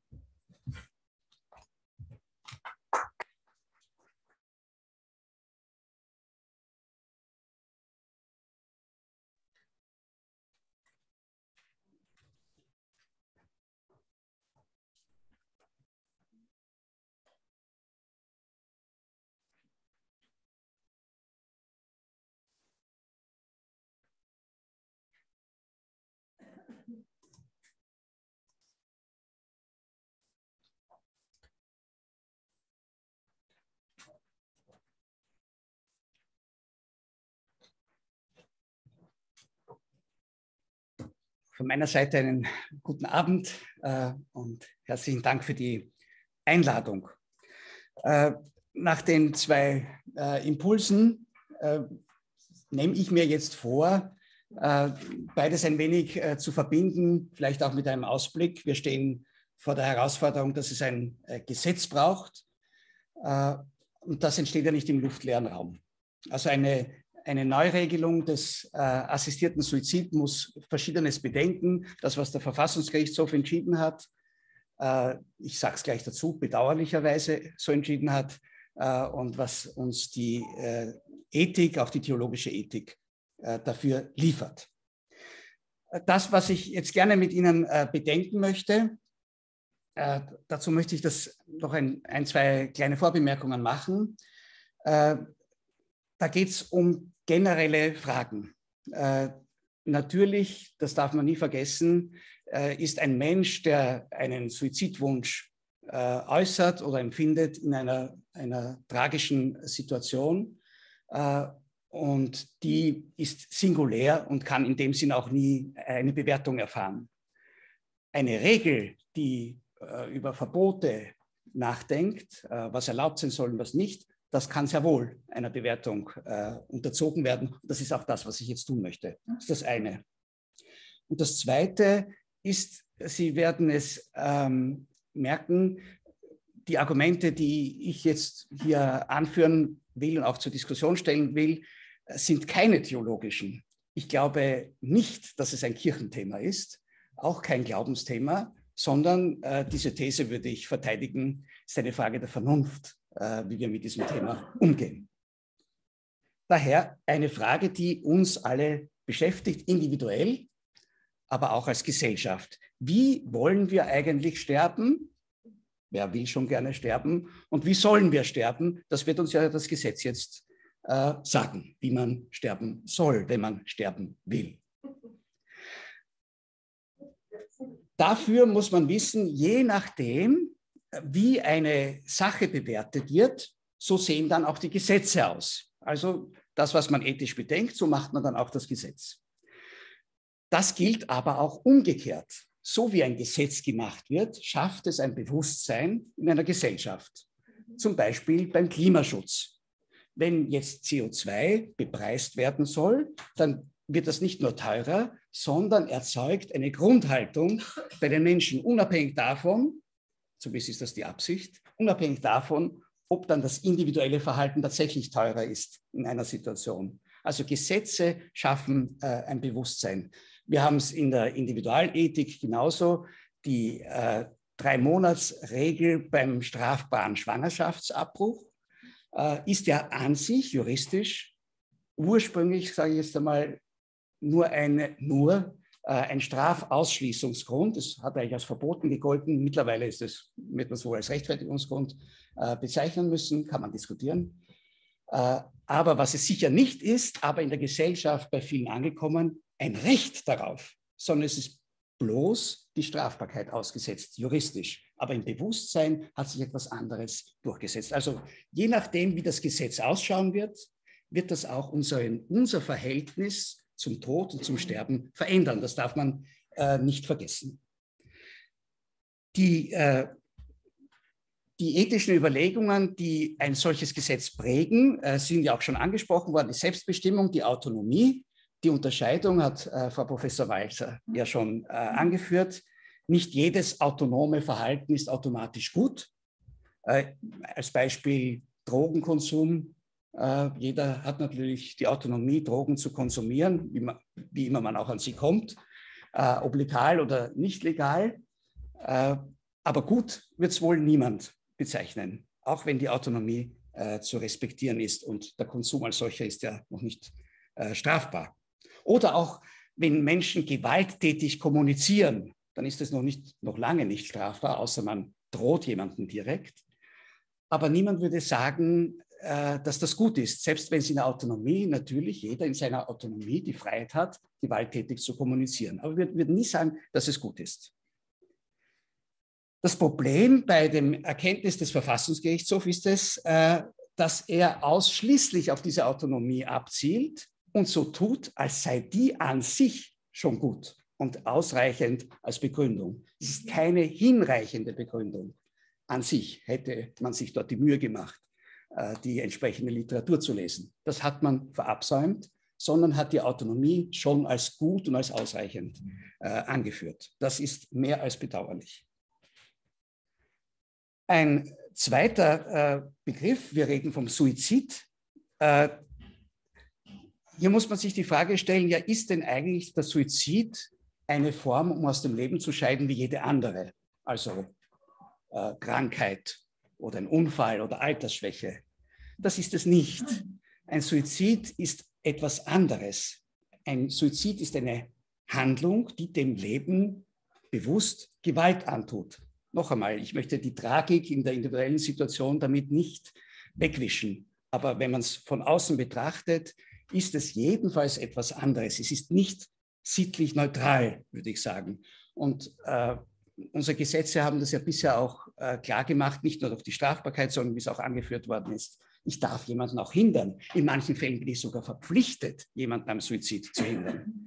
Von meiner Seite einen guten Abend und herzlichen Dank für die Einladung. Nach den zwei Impulsen nehme ich mir jetzt vor, beides ein wenig zu verbinden, vielleicht auch mit einem Ausblick. Wir stehen vor der Herausforderung, dass es ein Gesetz braucht und das entsteht ja nicht im luftleeren Raum. Also eine Neuregelung des assistierten Suizid muss Verschiedenes bedenken. Das, was der Verfassungsgerichtshof entschieden hat, ich sage es gleich dazu, bedauerlicherweise so entschieden hat, und was uns die Ethik, auch die theologische Ethik, dafür liefert. Das, was ich jetzt gerne mit Ihnen bedenken möchte, dazu möchte ich das noch zwei kleine Vorbemerkungen machen. Da geht es um generelle Fragen. Natürlich, das darf man nie vergessen, ist ein Mensch, der einen Suizidwunsch äußert oder empfindet in einer tragischen Situation, und die ist singulär und kann in dem Sinn auch nie eine Bewertung erfahren. Eine Regel, die über Verbote nachdenkt, was erlaubt sein soll und was nicht, das kann sehr wohl einer Bewertung unterzogen werden. Das ist auch das, was ich jetzt tun möchte. Das ist das eine. Und das Zweite ist, Sie werden es merken, die Argumente, die ich jetzt hier anführen will und auch zur Diskussion stellen will, sind keine theologischen. Ich glaube nicht, dass es ein Kirchenthema ist, auch kein Glaubensthema, sondern diese These würde ich verteidigen, ist eine Frage der Vernunft, wie wir mit diesem Thema umgehen. Daher eine Frage, die uns alle beschäftigt, individuell, aber auch als Gesellschaft. Wie wollen wir eigentlich sterben? Wer will schon gerne sterben? Und wie sollen wir sterben? Das wird uns ja das Gesetz jetzt sagen, wie man sterben soll, wenn man sterben will. Dafür muss man wissen, je nachdem, wie eine Sache bewertet wird, so sehen dann auch die Gesetze aus. Also das, was man ethisch bedenkt, so macht man dann auch das Gesetz. Das gilt aber auch umgekehrt. So wie ein Gesetz gemacht wird, schafft es ein Bewusstsein in einer Gesellschaft. Zum Beispiel beim Klimaschutz. Wenn jetzt CO2 bepreist werden soll, dann wird das nicht nur teurer, sondern erzeugt eine Grundhaltung bei den Menschen, unabhängig davon, zumindest ist das die Absicht, unabhängig davon, ob dann das individuelle Verhalten tatsächlich teurer ist in einer Situation. Also Gesetze schaffen ein Bewusstsein. Wir haben es in der Individualethik genauso, die 3-Monats-Regel beim strafbaren Schwangerschaftsabbruch ist ja an sich juristisch ursprünglich, sage ich jetzt einmal, nur ein Strafausschließungsgrund. Es hat eigentlich als verboten gegolten. Mittlerweile wird es wohl als Rechtfertigungsgrund bezeichnen müssen, kann man diskutieren. Aber was es sicher nicht ist, aber in der Gesellschaft bei vielen angekommen, ein Recht darauf, sondern es ist bloß die Strafbarkeit ausgesetzt, juristisch. Aber im Bewusstsein hat sich etwas anderes durchgesetzt. Also je nachdem, wie das Gesetz ausschauen wird, wird das auch unser Verhältnis zum Tod und zum Sterben verändern. Das darf man nicht vergessen. Die ethischen Überlegungen, die ein solches Gesetz prägen, sind ja auch schon angesprochen worden. Die Selbstbestimmung, die Autonomie, die Unterscheidung hat Frau Professor Walser ja schon angeführt. Nicht jedes autonome Verhalten ist automatisch gut. Als Beispiel Drogenkonsum. Jeder hat natürlich die Autonomie, Drogen zu konsumieren, wie immer man auch an sie kommt, ob legal oder nicht legal. Aber gut wird es wohl niemand bezeichnen, auch wenn die Autonomie zu respektieren ist und der Konsum als solcher ist ja noch nicht strafbar. Oder auch, wenn Menschen gewalttätig kommunizieren, dann ist es noch lange nicht strafbar, außer man droht jemandem direkt. Aber niemand würde sagen, dass das gut ist, selbst wenn es in der Autonomie natürlich jeder in seiner Autonomie die Freiheit hat, gewalttätig zu kommunizieren. Aber wir würden nie sagen, dass es gut ist. Das Problem bei dem Erkenntnis des Verfassungsgerichtshofs ist es, dass er ausschließlich auf diese Autonomie abzielt und so tut, als sei die an sich schon gut und ausreichend als Begründung. Es ist keine hinreichende Begründung. An sich hätte man sich dort die Mühe gemacht, die entsprechende Literatur zu lesen. Das hat man verabsäumt, sondern hat die Autonomie schon als gut und als ausreichend angeführt. Das ist mehr als bedauerlich. Ein zweiter Begriff, wir reden vom Suizid. Hier muss man sich die Frage stellen, ja, ist denn eigentlich der Suizid eine Form, um aus dem Leben zu scheiden wie jede andere? Also Krankheit oder ein Unfall oder Altersschwäche. Das ist es nicht. Ein Suizid ist etwas anderes. Ein Suizid ist eine Handlung, die dem Leben bewusst Gewalt antut. Noch einmal, ich möchte die Tragik in der individuellen Situation damit nicht wegwischen. Aber wenn man es von außen betrachtet, ist es jedenfalls etwas anderes. Es ist nicht sittlich neutral, würde ich sagen. Und unsere Gesetze haben das ja bisher auch klar gemacht, nicht nur durch die Strafbarkeit, sondern wie es auch angeführt worden ist. Ich darf jemanden auch hindern. In manchen Fällen bin ich sogar verpflichtet, jemanden am Suizid zu hindern.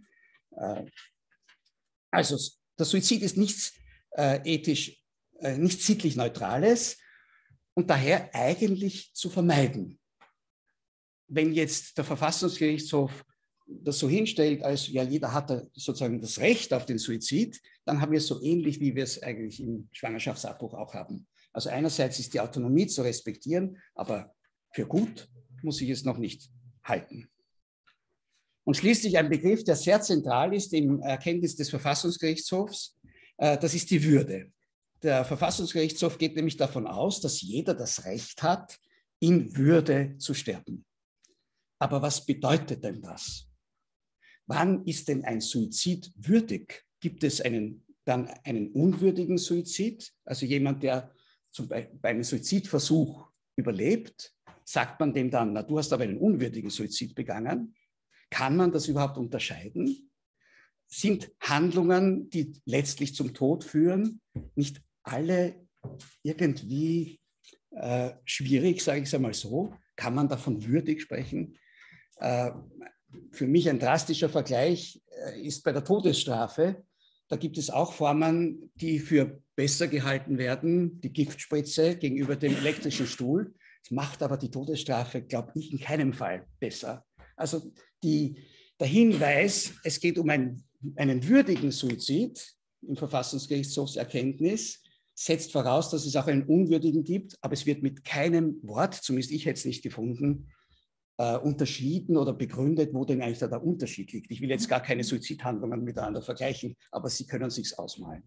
Also der Suizid ist nichts nichts sittlich Neutrales und daher eigentlich zu vermeiden. Wenn jetzt der Verfassungsgerichtshof das so hinstellt, als ja, jeder hat sozusagen das Recht auf den Suizid, dann haben wir es so ähnlich, wie wir es eigentlich im Schwangerschaftsabbruch auch haben. Also einerseits ist die Autonomie zu respektieren, aber für gut muss ich es noch nicht halten. Und schließlich ein Begriff, der sehr zentral ist im Erkenntnis des Verfassungsgerichtshofs, das ist die Würde. Der Verfassungsgerichtshof geht nämlich davon aus, dass jeder das Recht hat, in Würde zu sterben. Aber was bedeutet denn das? Wann ist denn ein Suizid würdig? Gibt es dann einen unwürdigen Suizid? Also jemand, der bei einem Suizidversuch überlebt, sagt man dem dann, na, du hast aber einen unwürdigen Suizid begangen? Kann man das überhaupt unterscheiden? Sind Handlungen, die letztlich zum Tod führen, nicht alle irgendwie schwierig, sage ich es einmal so? Kann man davon würdig sprechen? Für mich ein drastischer Vergleich ist bei der Todesstrafe. Da gibt es auch Formen, die für besser gehalten werden, die Giftspritze gegenüber dem elektrischen Stuhl. Das macht aber die Todesstrafe, glaube ich, in keinem Fall besser. Also der Hinweis, es geht um einen würdigen Suizid im Verfassungsgerichtshofserkenntnis, setzt voraus, dass es auch einen unwürdigen gibt, aber es wird mit keinem Wort, zumindest ich hätte es nicht gefunden, unterschieden oder begründet, wo denn eigentlich da der Unterschied liegt. Ich will jetzt gar keine Suizidhandlungen miteinander vergleichen, aber Sie können es sich ausmalen.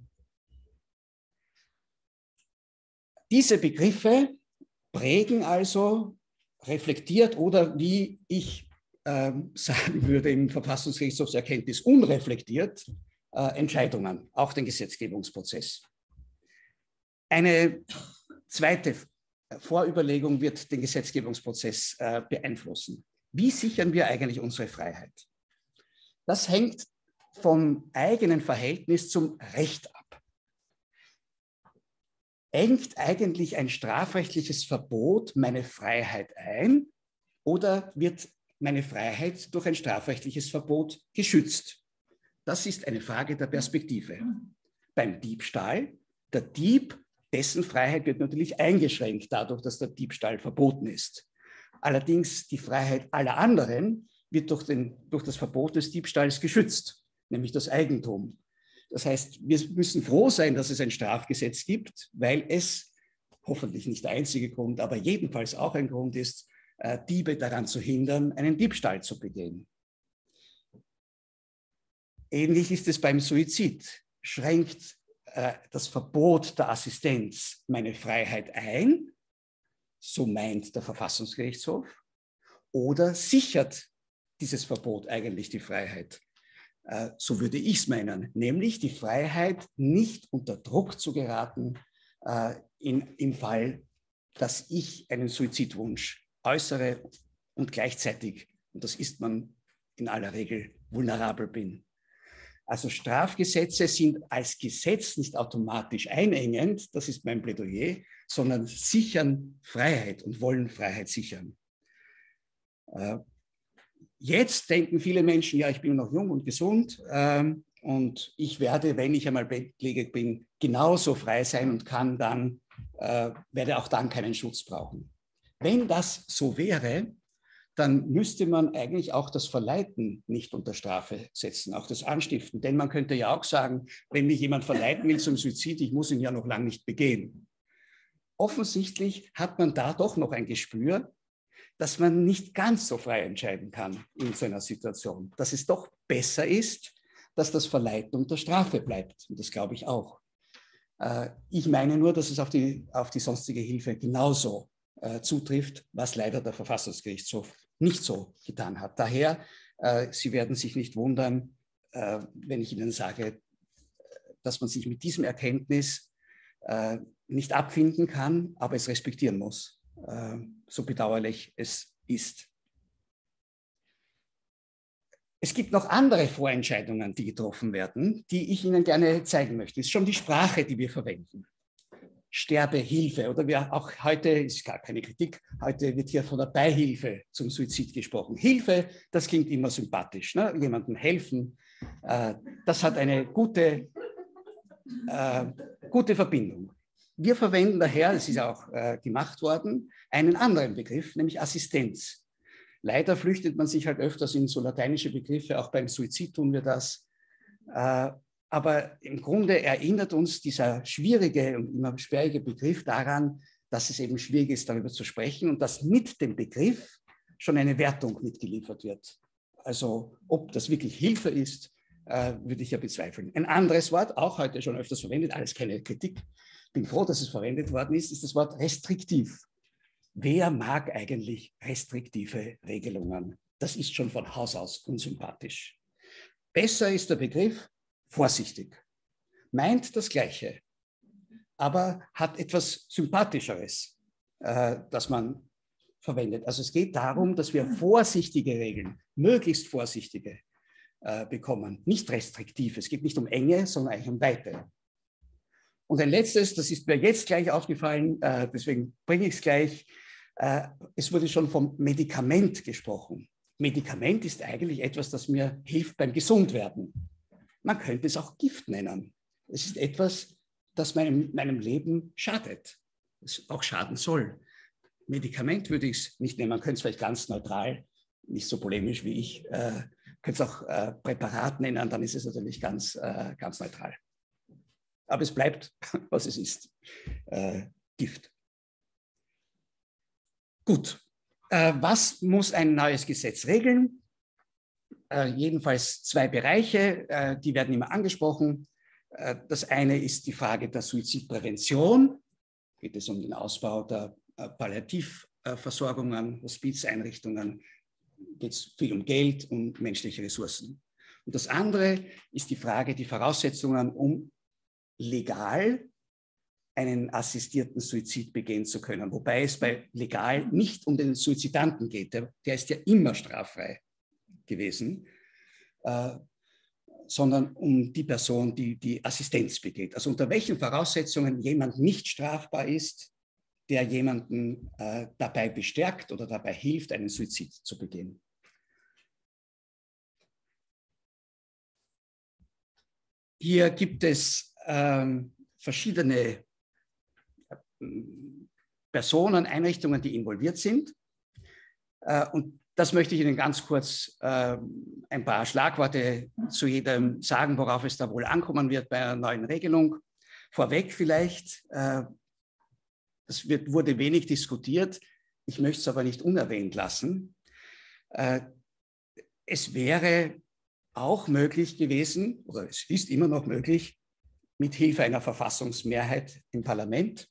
Diese Begriffe prägen also reflektiert oder wie ich sagen würde im Verfassungsgerichtshofserkenntnis unreflektiert, Entscheidungen, auch den Gesetzgebungsprozess. Eine zweite Vorüberlegung wird den Gesetzgebungsprozess beeinflussen. Wie sichern wir eigentlich unsere Freiheit? Das hängt vom eigenen Verhältnis zum Recht ab. Engt eigentlich ein strafrechtliches Verbot meine Freiheit ein oder wird meine Freiheit durch ein strafrechtliches Verbot geschützt? Das ist eine Frage der Perspektive. Beim Diebstahl, der Dieb, dessen Freiheit wird natürlich eingeschränkt dadurch, dass der Diebstahl verboten ist. Allerdings die Freiheit aller anderen wird durch das Verbot des Diebstahls geschützt, nämlich das Eigentum. Das heißt, wir müssen froh sein, dass es ein Strafgesetz gibt, weil es hoffentlich nicht der einzige Grund, aber jedenfalls auch ein Grund ist, Diebe daran zu hindern, einen Diebstahl zu begehen. Ähnlich ist es beim Suizid. Schränkt das Verbot der Assistenz meine Freiheit ein, so meint der Verfassungsgerichtshof, oder sichert dieses Verbot eigentlich die Freiheit? So würde ich es meinen, nämlich die Freiheit, nicht unter Druck zu geraten, im Fall, dass ich einen Suizidwunsch äußere und gleichzeitig, und das ist man in aller Regel, vulnerabel bin. Also Strafgesetze sind als Gesetz nicht automatisch einengend, das ist mein Plädoyer, sondern sichern Freiheit und wollen Freiheit sichern. Jetzt denken viele Menschen, ja, ich bin noch jung und gesund und ich werde, wenn ich einmal bettlägerig bin, genauso frei sein und kann dann, werde auch dann keinen Schutz brauchen. Wenn das so wäre, dann müsste man eigentlich auch das Verleiten nicht unter Strafe setzen, auch das Anstiften. Denn man könnte ja auch sagen, wenn mich jemand verleiten will zum Suizid, ich muss ihn ja noch lange nicht begehen. Offensichtlich hat man da doch noch ein Gespür, dass man nicht ganz so frei entscheiden kann in so einer Situation. Dass es doch besser ist, dass das Verleiten unter Strafe bleibt. Und das glaube ich auch. Ich meine nur, dass es auf die sonstige Hilfe genauso zutrifft, was leider der Verfassungsgerichtshof nicht so getan hat. Daher, Sie werden sich nicht wundern, wenn ich Ihnen sage, dass man sich mit diesem Erkenntnis nicht abfinden kann, aber es respektieren muss, so bedauerlich es ist. Es gibt noch andere Vorentscheidungen, die getroffen werden, die ich Ihnen gerne zeigen möchte. Es ist schon die Sprache, die wir verwenden. Sterbehilfe oder wir auch heute, ist gar keine Kritik, heute wird hier von der Beihilfe zum Suizid gesprochen. Hilfe, das klingt immer sympathisch, ne? Jemandem helfen, das hat eine gute Verbindung. Wir verwenden daher, es ist auch gemacht worden, einen anderen Begriff, nämlich Assistenz. Leider flüchtet man sich halt öfters in so lateinische Begriffe, auch beim Suizid tun wir das. Aber im Grunde erinnert uns dieser schwierige und immer sperrige Begriff daran, dass es eben schwierig ist, darüber zu sprechen und dass mit dem Begriff schon eine Wertung mitgeliefert wird. Also ob das wirklich Hilfe ist, würde ich ja bezweifeln. Ein anderes Wort, auch heute schon öfters verwendet, alles keine Kritik, bin froh, dass es verwendet worden ist das Wort restriktiv. Wer mag eigentlich restriktive Regelungen? Das ist schon von Haus aus unsympathisch. Besser ist der Begriff vorsichtig. Meint das Gleiche, aber hat etwas Sympathischeres, das man verwendet. Also es geht darum, dass wir vorsichtige Regeln, möglichst vorsichtige bekommen, nicht restriktiv. Es geht nicht um Enge, sondern eigentlich um Weite. Und ein letztes, das ist mir jetzt gleich aufgefallen, deswegen bringe ich es gleich. Es wurde schon vom Medikament gesprochen. Medikament ist eigentlich etwas, das mir hilft beim Gesundwerden. Man könnte es auch Gift nennen. Es ist etwas, das meinem Leben schadet, es auch schaden soll. Medikament würde ich es nicht nennen. Man könnte es vielleicht ganz neutral, nicht so polemisch wie ich, könnte es auch Präparat nennen, dann ist es natürlich ganz neutral. Aber es bleibt, was es ist, Gift. Gut, was muss ein neues Gesetz regeln? Jedenfalls zwei Bereiche, die werden immer angesprochen. Das eine ist die Frage der Suizidprävention. Geht es um den Ausbau der Palliativversorgungen, Hospizeinrichtungen, geht es viel um Geld und menschliche Ressourcen. Und das andere ist die Frage, die Voraussetzungen, um legal einen assistierten Suizid begehen zu können. Wobei es bei legal nicht um den Suizidanten geht. Der ist ja immer straffrei gewesen, sondern um die Person, die die Assistenz begeht. Also unter welchen Voraussetzungen jemand nicht strafbar ist, der jemanden dabei bestärkt oder dabei hilft, einen Suizid zu begehen. Hier gibt es verschiedene Personen, Einrichtungen, die involviert sind. Und das möchte ich Ihnen ganz kurz ein paar Schlagworte zu jedem sagen, worauf es da wohl ankommen wird bei einer neuen Regelung. Vorweg vielleicht, das wurde wenig diskutiert, ich möchte es aber nicht unerwähnt lassen. Es wäre auch möglich gewesen, oder es ist immer noch möglich, mit Hilfe einer Verfassungsmehrheit im Parlament,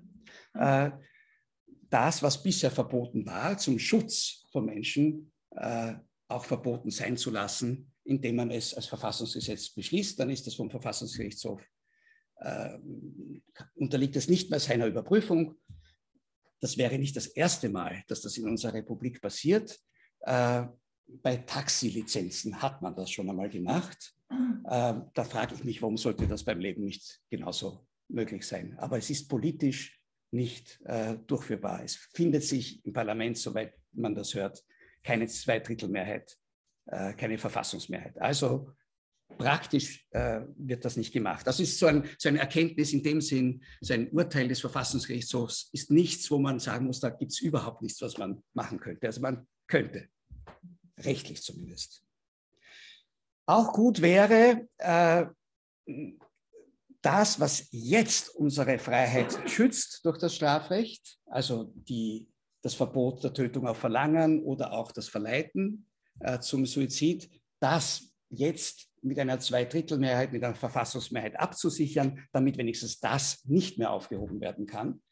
das, was bisher verboten war, zum Schutz von Menschen auch verboten sein zu lassen, indem man es als Verfassungsgesetz beschließt. Dann ist das vom Verfassungsgerichtshof, unterliegt es nicht mehr seiner Überprüfung. Das wäre nicht das erste Mal, dass das in unserer Republik passiert. Bei Taxilizenzen hat man das schon einmal gemacht. Da frage ich mich, warum sollte das beim Leben nicht genauso möglich sein? Aber es ist politisch nicht durchführbar. Es findet sich im Parlament, soweit man das hört, keine Zweidrittelmehrheit, keine Verfassungsmehrheit. Also praktisch wird das nicht gemacht. Das ist so eine Erkenntnis in dem Sinn, so ein Urteil des Verfassungsgerichtshofs ist nichts, wo man sagen muss, da gibt es überhaupt nichts, was man machen könnte. Also man könnte, rechtlich zumindest. Auch gut wäre, das, was jetzt unsere Freiheit schützt durch das Strafrecht, also das Verbot der Tötung auf Verlangen oder auch das Verleiten zum Suizid, das jetzt mit einer Zweidrittelmehrheit, mit einer Verfassungsmehrheit abzusichern, damit wenigstens das nicht mehr aufgehoben werden kann.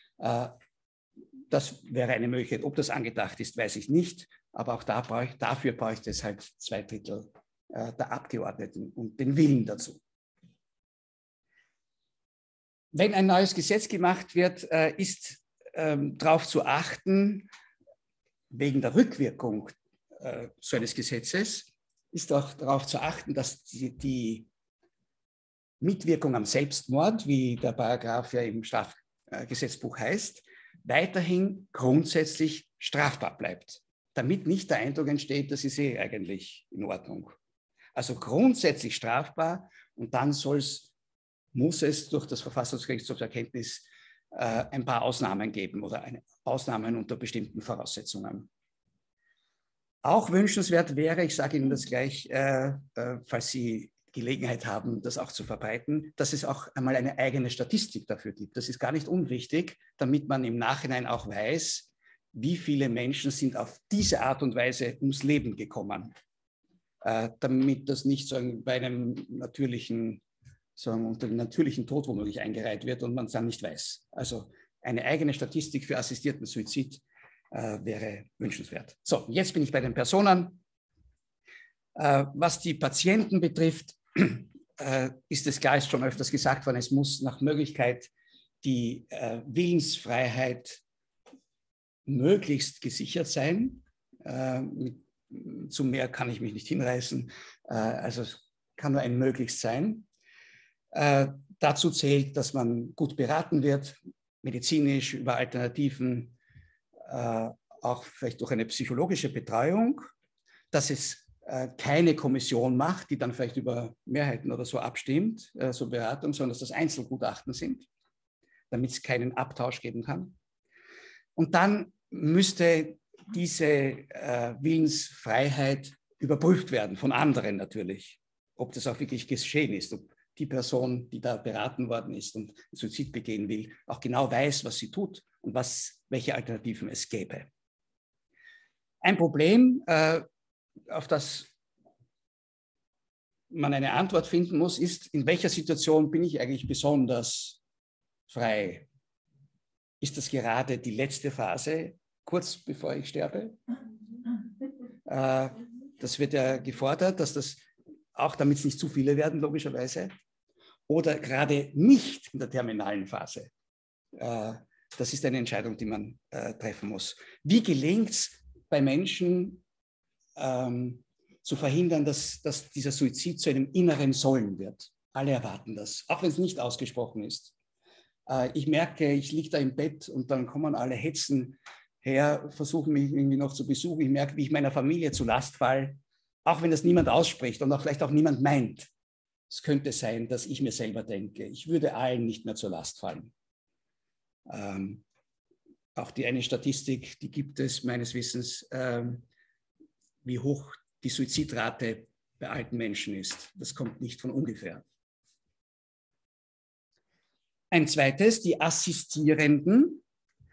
Das wäre eine Möglichkeit. Ob das angedacht ist, weiß ich nicht, aber auch dafür bräuchte es halt 2/3 der Abgeordneten und den Willen dazu. Wenn ein neues Gesetz gemacht wird, ist darauf zu achten, wegen der Rückwirkung so eines Gesetzes, ist auch darauf zu achten, dass die Mitwirkung am Selbstmord, wie der Paragraph ja im Strafgesetzbuch heißt, weiterhin grundsätzlich strafbar bleibt, damit nicht der Eindruck entsteht, das ist eigentlich in Ordnung. Also grundsätzlich strafbar und dann muss es durch das Verfassungsgerichtshof Erkenntnis ein paar Ausnahmen geben oder Ausnahmen unter bestimmten Voraussetzungen. Auch wünschenswert wäre, ich sage Ihnen das gleich, falls Sie Gelegenheit haben, das auch zu verbreiten, dass es auch einmal eine eigene Statistik dafür gibt. Das ist gar nicht unwichtig, damit man im Nachhinein auch weiß, wie viele Menschen sind auf diese Art und Weise ums Leben gekommen. Damit das nicht bei einem natürlichen, unter dem natürlichen Tod womöglich eingereiht wird und man es dann nicht weiß. Also eine eigene Statistik für assistierten Suizid wäre wünschenswert. So, jetzt bin ich bei den Personen. Was die Patienten betrifft, ist es klar, ist schon öfters gesagt worden, es muss nach Möglichkeit die Willensfreiheit möglichst gesichert sein. Zu mehr kann ich mich nicht hinreißen. Also es kann nur ein möglichst sein. Dazu zählt, dass man gut beraten wird, medizinisch über Alternativen, auch vielleicht durch eine psychologische Betreuung, dass es keine Kommission macht, die dann vielleicht über Mehrheiten oder so abstimmt, so Beratung, sondern dass das Einzelgutachten sind, damit es keinen Abtausch geben kann. Und dann müsste diese Willensfreiheit überprüft werden, von anderen natürlich, ob das auch wirklich geschehen ist, ob die Person, die da beraten worden ist und Suizid begehen will, auch genau weiß, was sie tut und welche Alternativen es gäbe. Ein Problem, auf das man eine Antwort finden muss, ist, in welcher Situation bin ich eigentlich besonders frei? Ist das gerade die letzte Phase, kurz bevor ich sterbe? Das wird ja gefordert, dass das, auch damit es nicht zu viele werden, logischerweise, oder gerade nicht in der terminalen Phase. Das ist eine Entscheidung, die man treffen muss. Wie gelingt es bei Menschen zu verhindern, dass dieser Suizid zu einem inneren Sollen wird? Alle erwarten das, auch wenn es nicht ausgesprochen ist. Ich merke, ich liege da im Bett und dann kommen alle Hetzen her, versuchen mich irgendwie noch zu besuchen. Ich merke, wie ich meiner Familie zu Last falle, auch wenn das niemand ausspricht und auch vielleicht auch niemand meint. Es könnte sein, dass ich mir selber denke, ich würde allen nicht mehr zur Last fallen. Auch die eine Statistik, die gibt es meines Wissens, wie hoch die Suizidrate bei alten Menschen ist. Das kommt nicht von ungefähr. Ein zweites, die Assistierenden.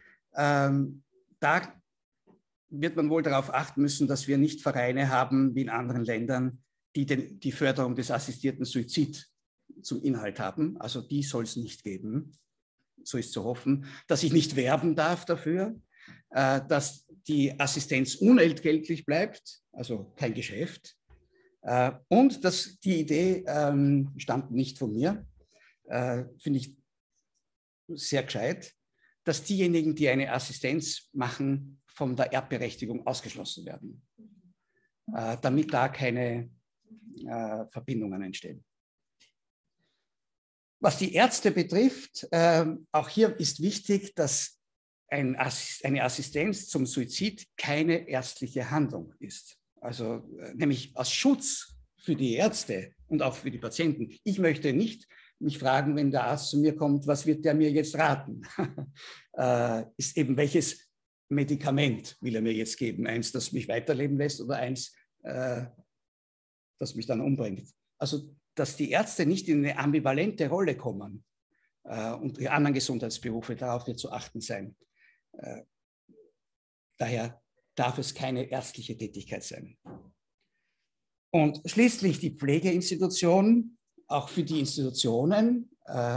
Da wird man wohl darauf achten müssen, dass wir nicht Vereine haben wie in anderen Ländern, die die Förderung des assistierten Suizid zum Inhalt haben. Also die soll es nicht geben. So ist zu hoffen, dass ich nicht werben darf dafür, dass die Assistenz unentgeltlich bleibt, also kein Geschäft. Und dass die Idee stammt nicht von mir, finde ich sehr gescheit, dass diejenigen, die eine Assistenz machen, von der Erbberechtigung ausgeschlossen werden, damit da keine Verbindungen entstehen. Was die Ärzte betrifft, auch hier ist wichtig, dass eine Assistenz zum Suizid keine ärztliche Handlung ist. Also nämlich aus Schutz für die Ärzte und auch für die Patienten. Ich möchte nicht mich fragen, wenn der Arzt zu mir kommt, was wird der mir jetzt raten? Ist eben, welches Medikament will er mir jetzt geben? Eins, das mich weiterleben lässt oder eins, das mich dann umbringt? Also, dass die Ärzte nicht in eine ambivalente Rolle kommen und die anderen Gesundheitsberufe, darauf wird zu achten sein. Daher darf es keine ärztliche Tätigkeit sein. Und schließlich die Pflegeinstitutionen, auch für die Institutionen,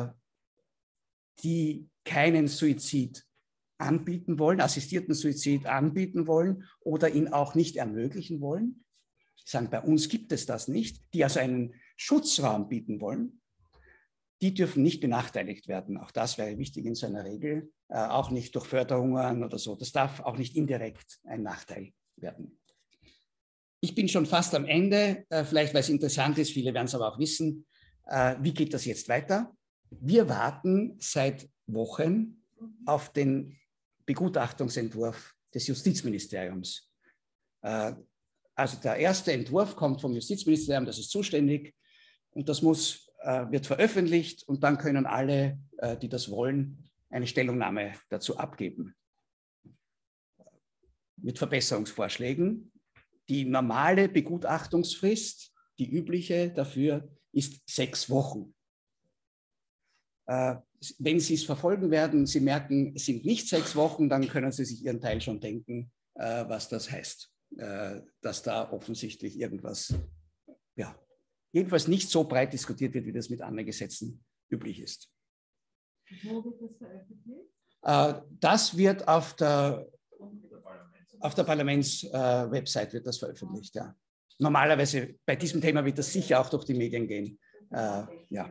die keinen Suizid anbieten wollen, assistierten Suizid anbieten wollen oder ihn auch nicht ermöglichen wollen. Sie sagen, bei uns gibt es das nicht, die also einen Schutzraum bieten wollen, die dürfen nicht benachteiligt werden. Auch das wäre wichtig in so einer Regel, auch nicht durch Förderungen oder so. Das darf auch nicht indirekt ein Nachteil werden. Ich bin schon fast am Ende, vielleicht weil es interessant ist, viele werden es aber auch wissen. Wie geht das jetzt weiter? Wir warten seit Wochen auf den Begutachtungsentwurf des Justizministeriums. Also der erste Entwurf kommt vom Justizministerium, das ist zuständig und das wird veröffentlicht und dann können alle, die das wollen, eine Stellungnahme dazu abgeben. Mit Verbesserungsvorschlägen. Die normale Begutachtungsfrist, die übliche dafür, ist 6 Wochen. Wenn Sie es verfolgen werden, Sie merken, es sind nicht 6 Wochen, dann können Sie sich Ihren Teil schon denken, was das heißt. Dass da offensichtlich irgendwas, ja, jedenfalls nicht so breit diskutiert wird, wie das mit anderen Gesetzen üblich ist. Wo wird das veröffentlicht? Das wird auf der Parlamentswebsite wird das veröffentlicht, ja. Normalerweise bei diesem Thema wird das sicher auch durch die Medien gehen. Ja.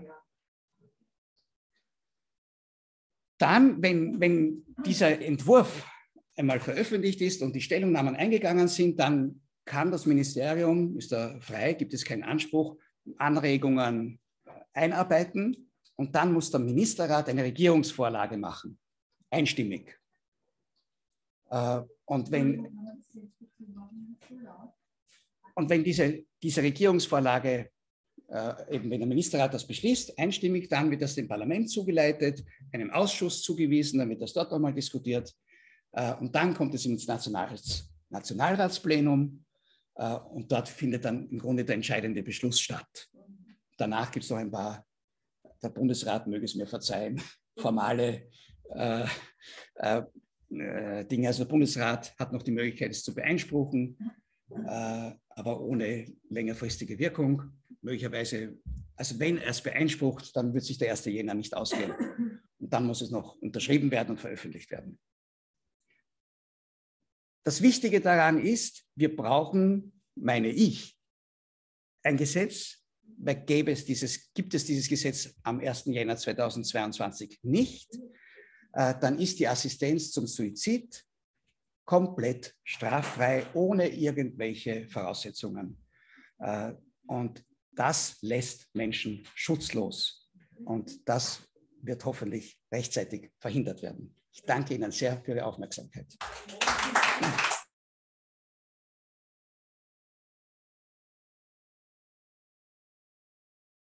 Dann, wenn dieser Entwurf einmal veröffentlicht ist und die Stellungnahmen eingegangen sind, dann kann das Ministerium, ist da frei, gibt es keinen Anspruch, Anregungen einarbeiten und dann muss der Ministerrat eine Regierungsvorlage machen, einstimmig. Und wenn diese Regierungsvorlage, eben wenn der Ministerrat das beschließt, einstimmig, dann wird das dem Parlament zugeleitet, einem Ausschuss zugewiesen, dann wird das dort nochmal diskutiert und dann kommt es ins Nationalratsplenum und dort findet dann im Grunde der entscheidende Beschluss statt. Danach gibt es noch ein paar, der Bundesrat möge es mir verzeihen, formale Dinge. Also der Bundesrat hat noch die Möglichkeit, es zu beeinspruchen, aber ohne längerfristige Wirkung. Möglicherweise, also wenn er es beeinsprucht, dann wird sich der 1. Jänner nicht ausgehen. Und dann muss es noch unterschrieben werden und veröffentlicht werden. Das Wichtige daran ist, wir brauchen, meine ich, ein Gesetz, weil gibt es dieses Gesetz am 1. Jänner 2022 nicht, dann ist die Assistenz zum Suizid komplett straffrei, ohne irgendwelche Voraussetzungen. Und das lässt Menschen schutzlos. Und das wird hoffentlich rechtzeitig verhindert werden. Ich danke Ihnen sehr für Ihre Aufmerksamkeit.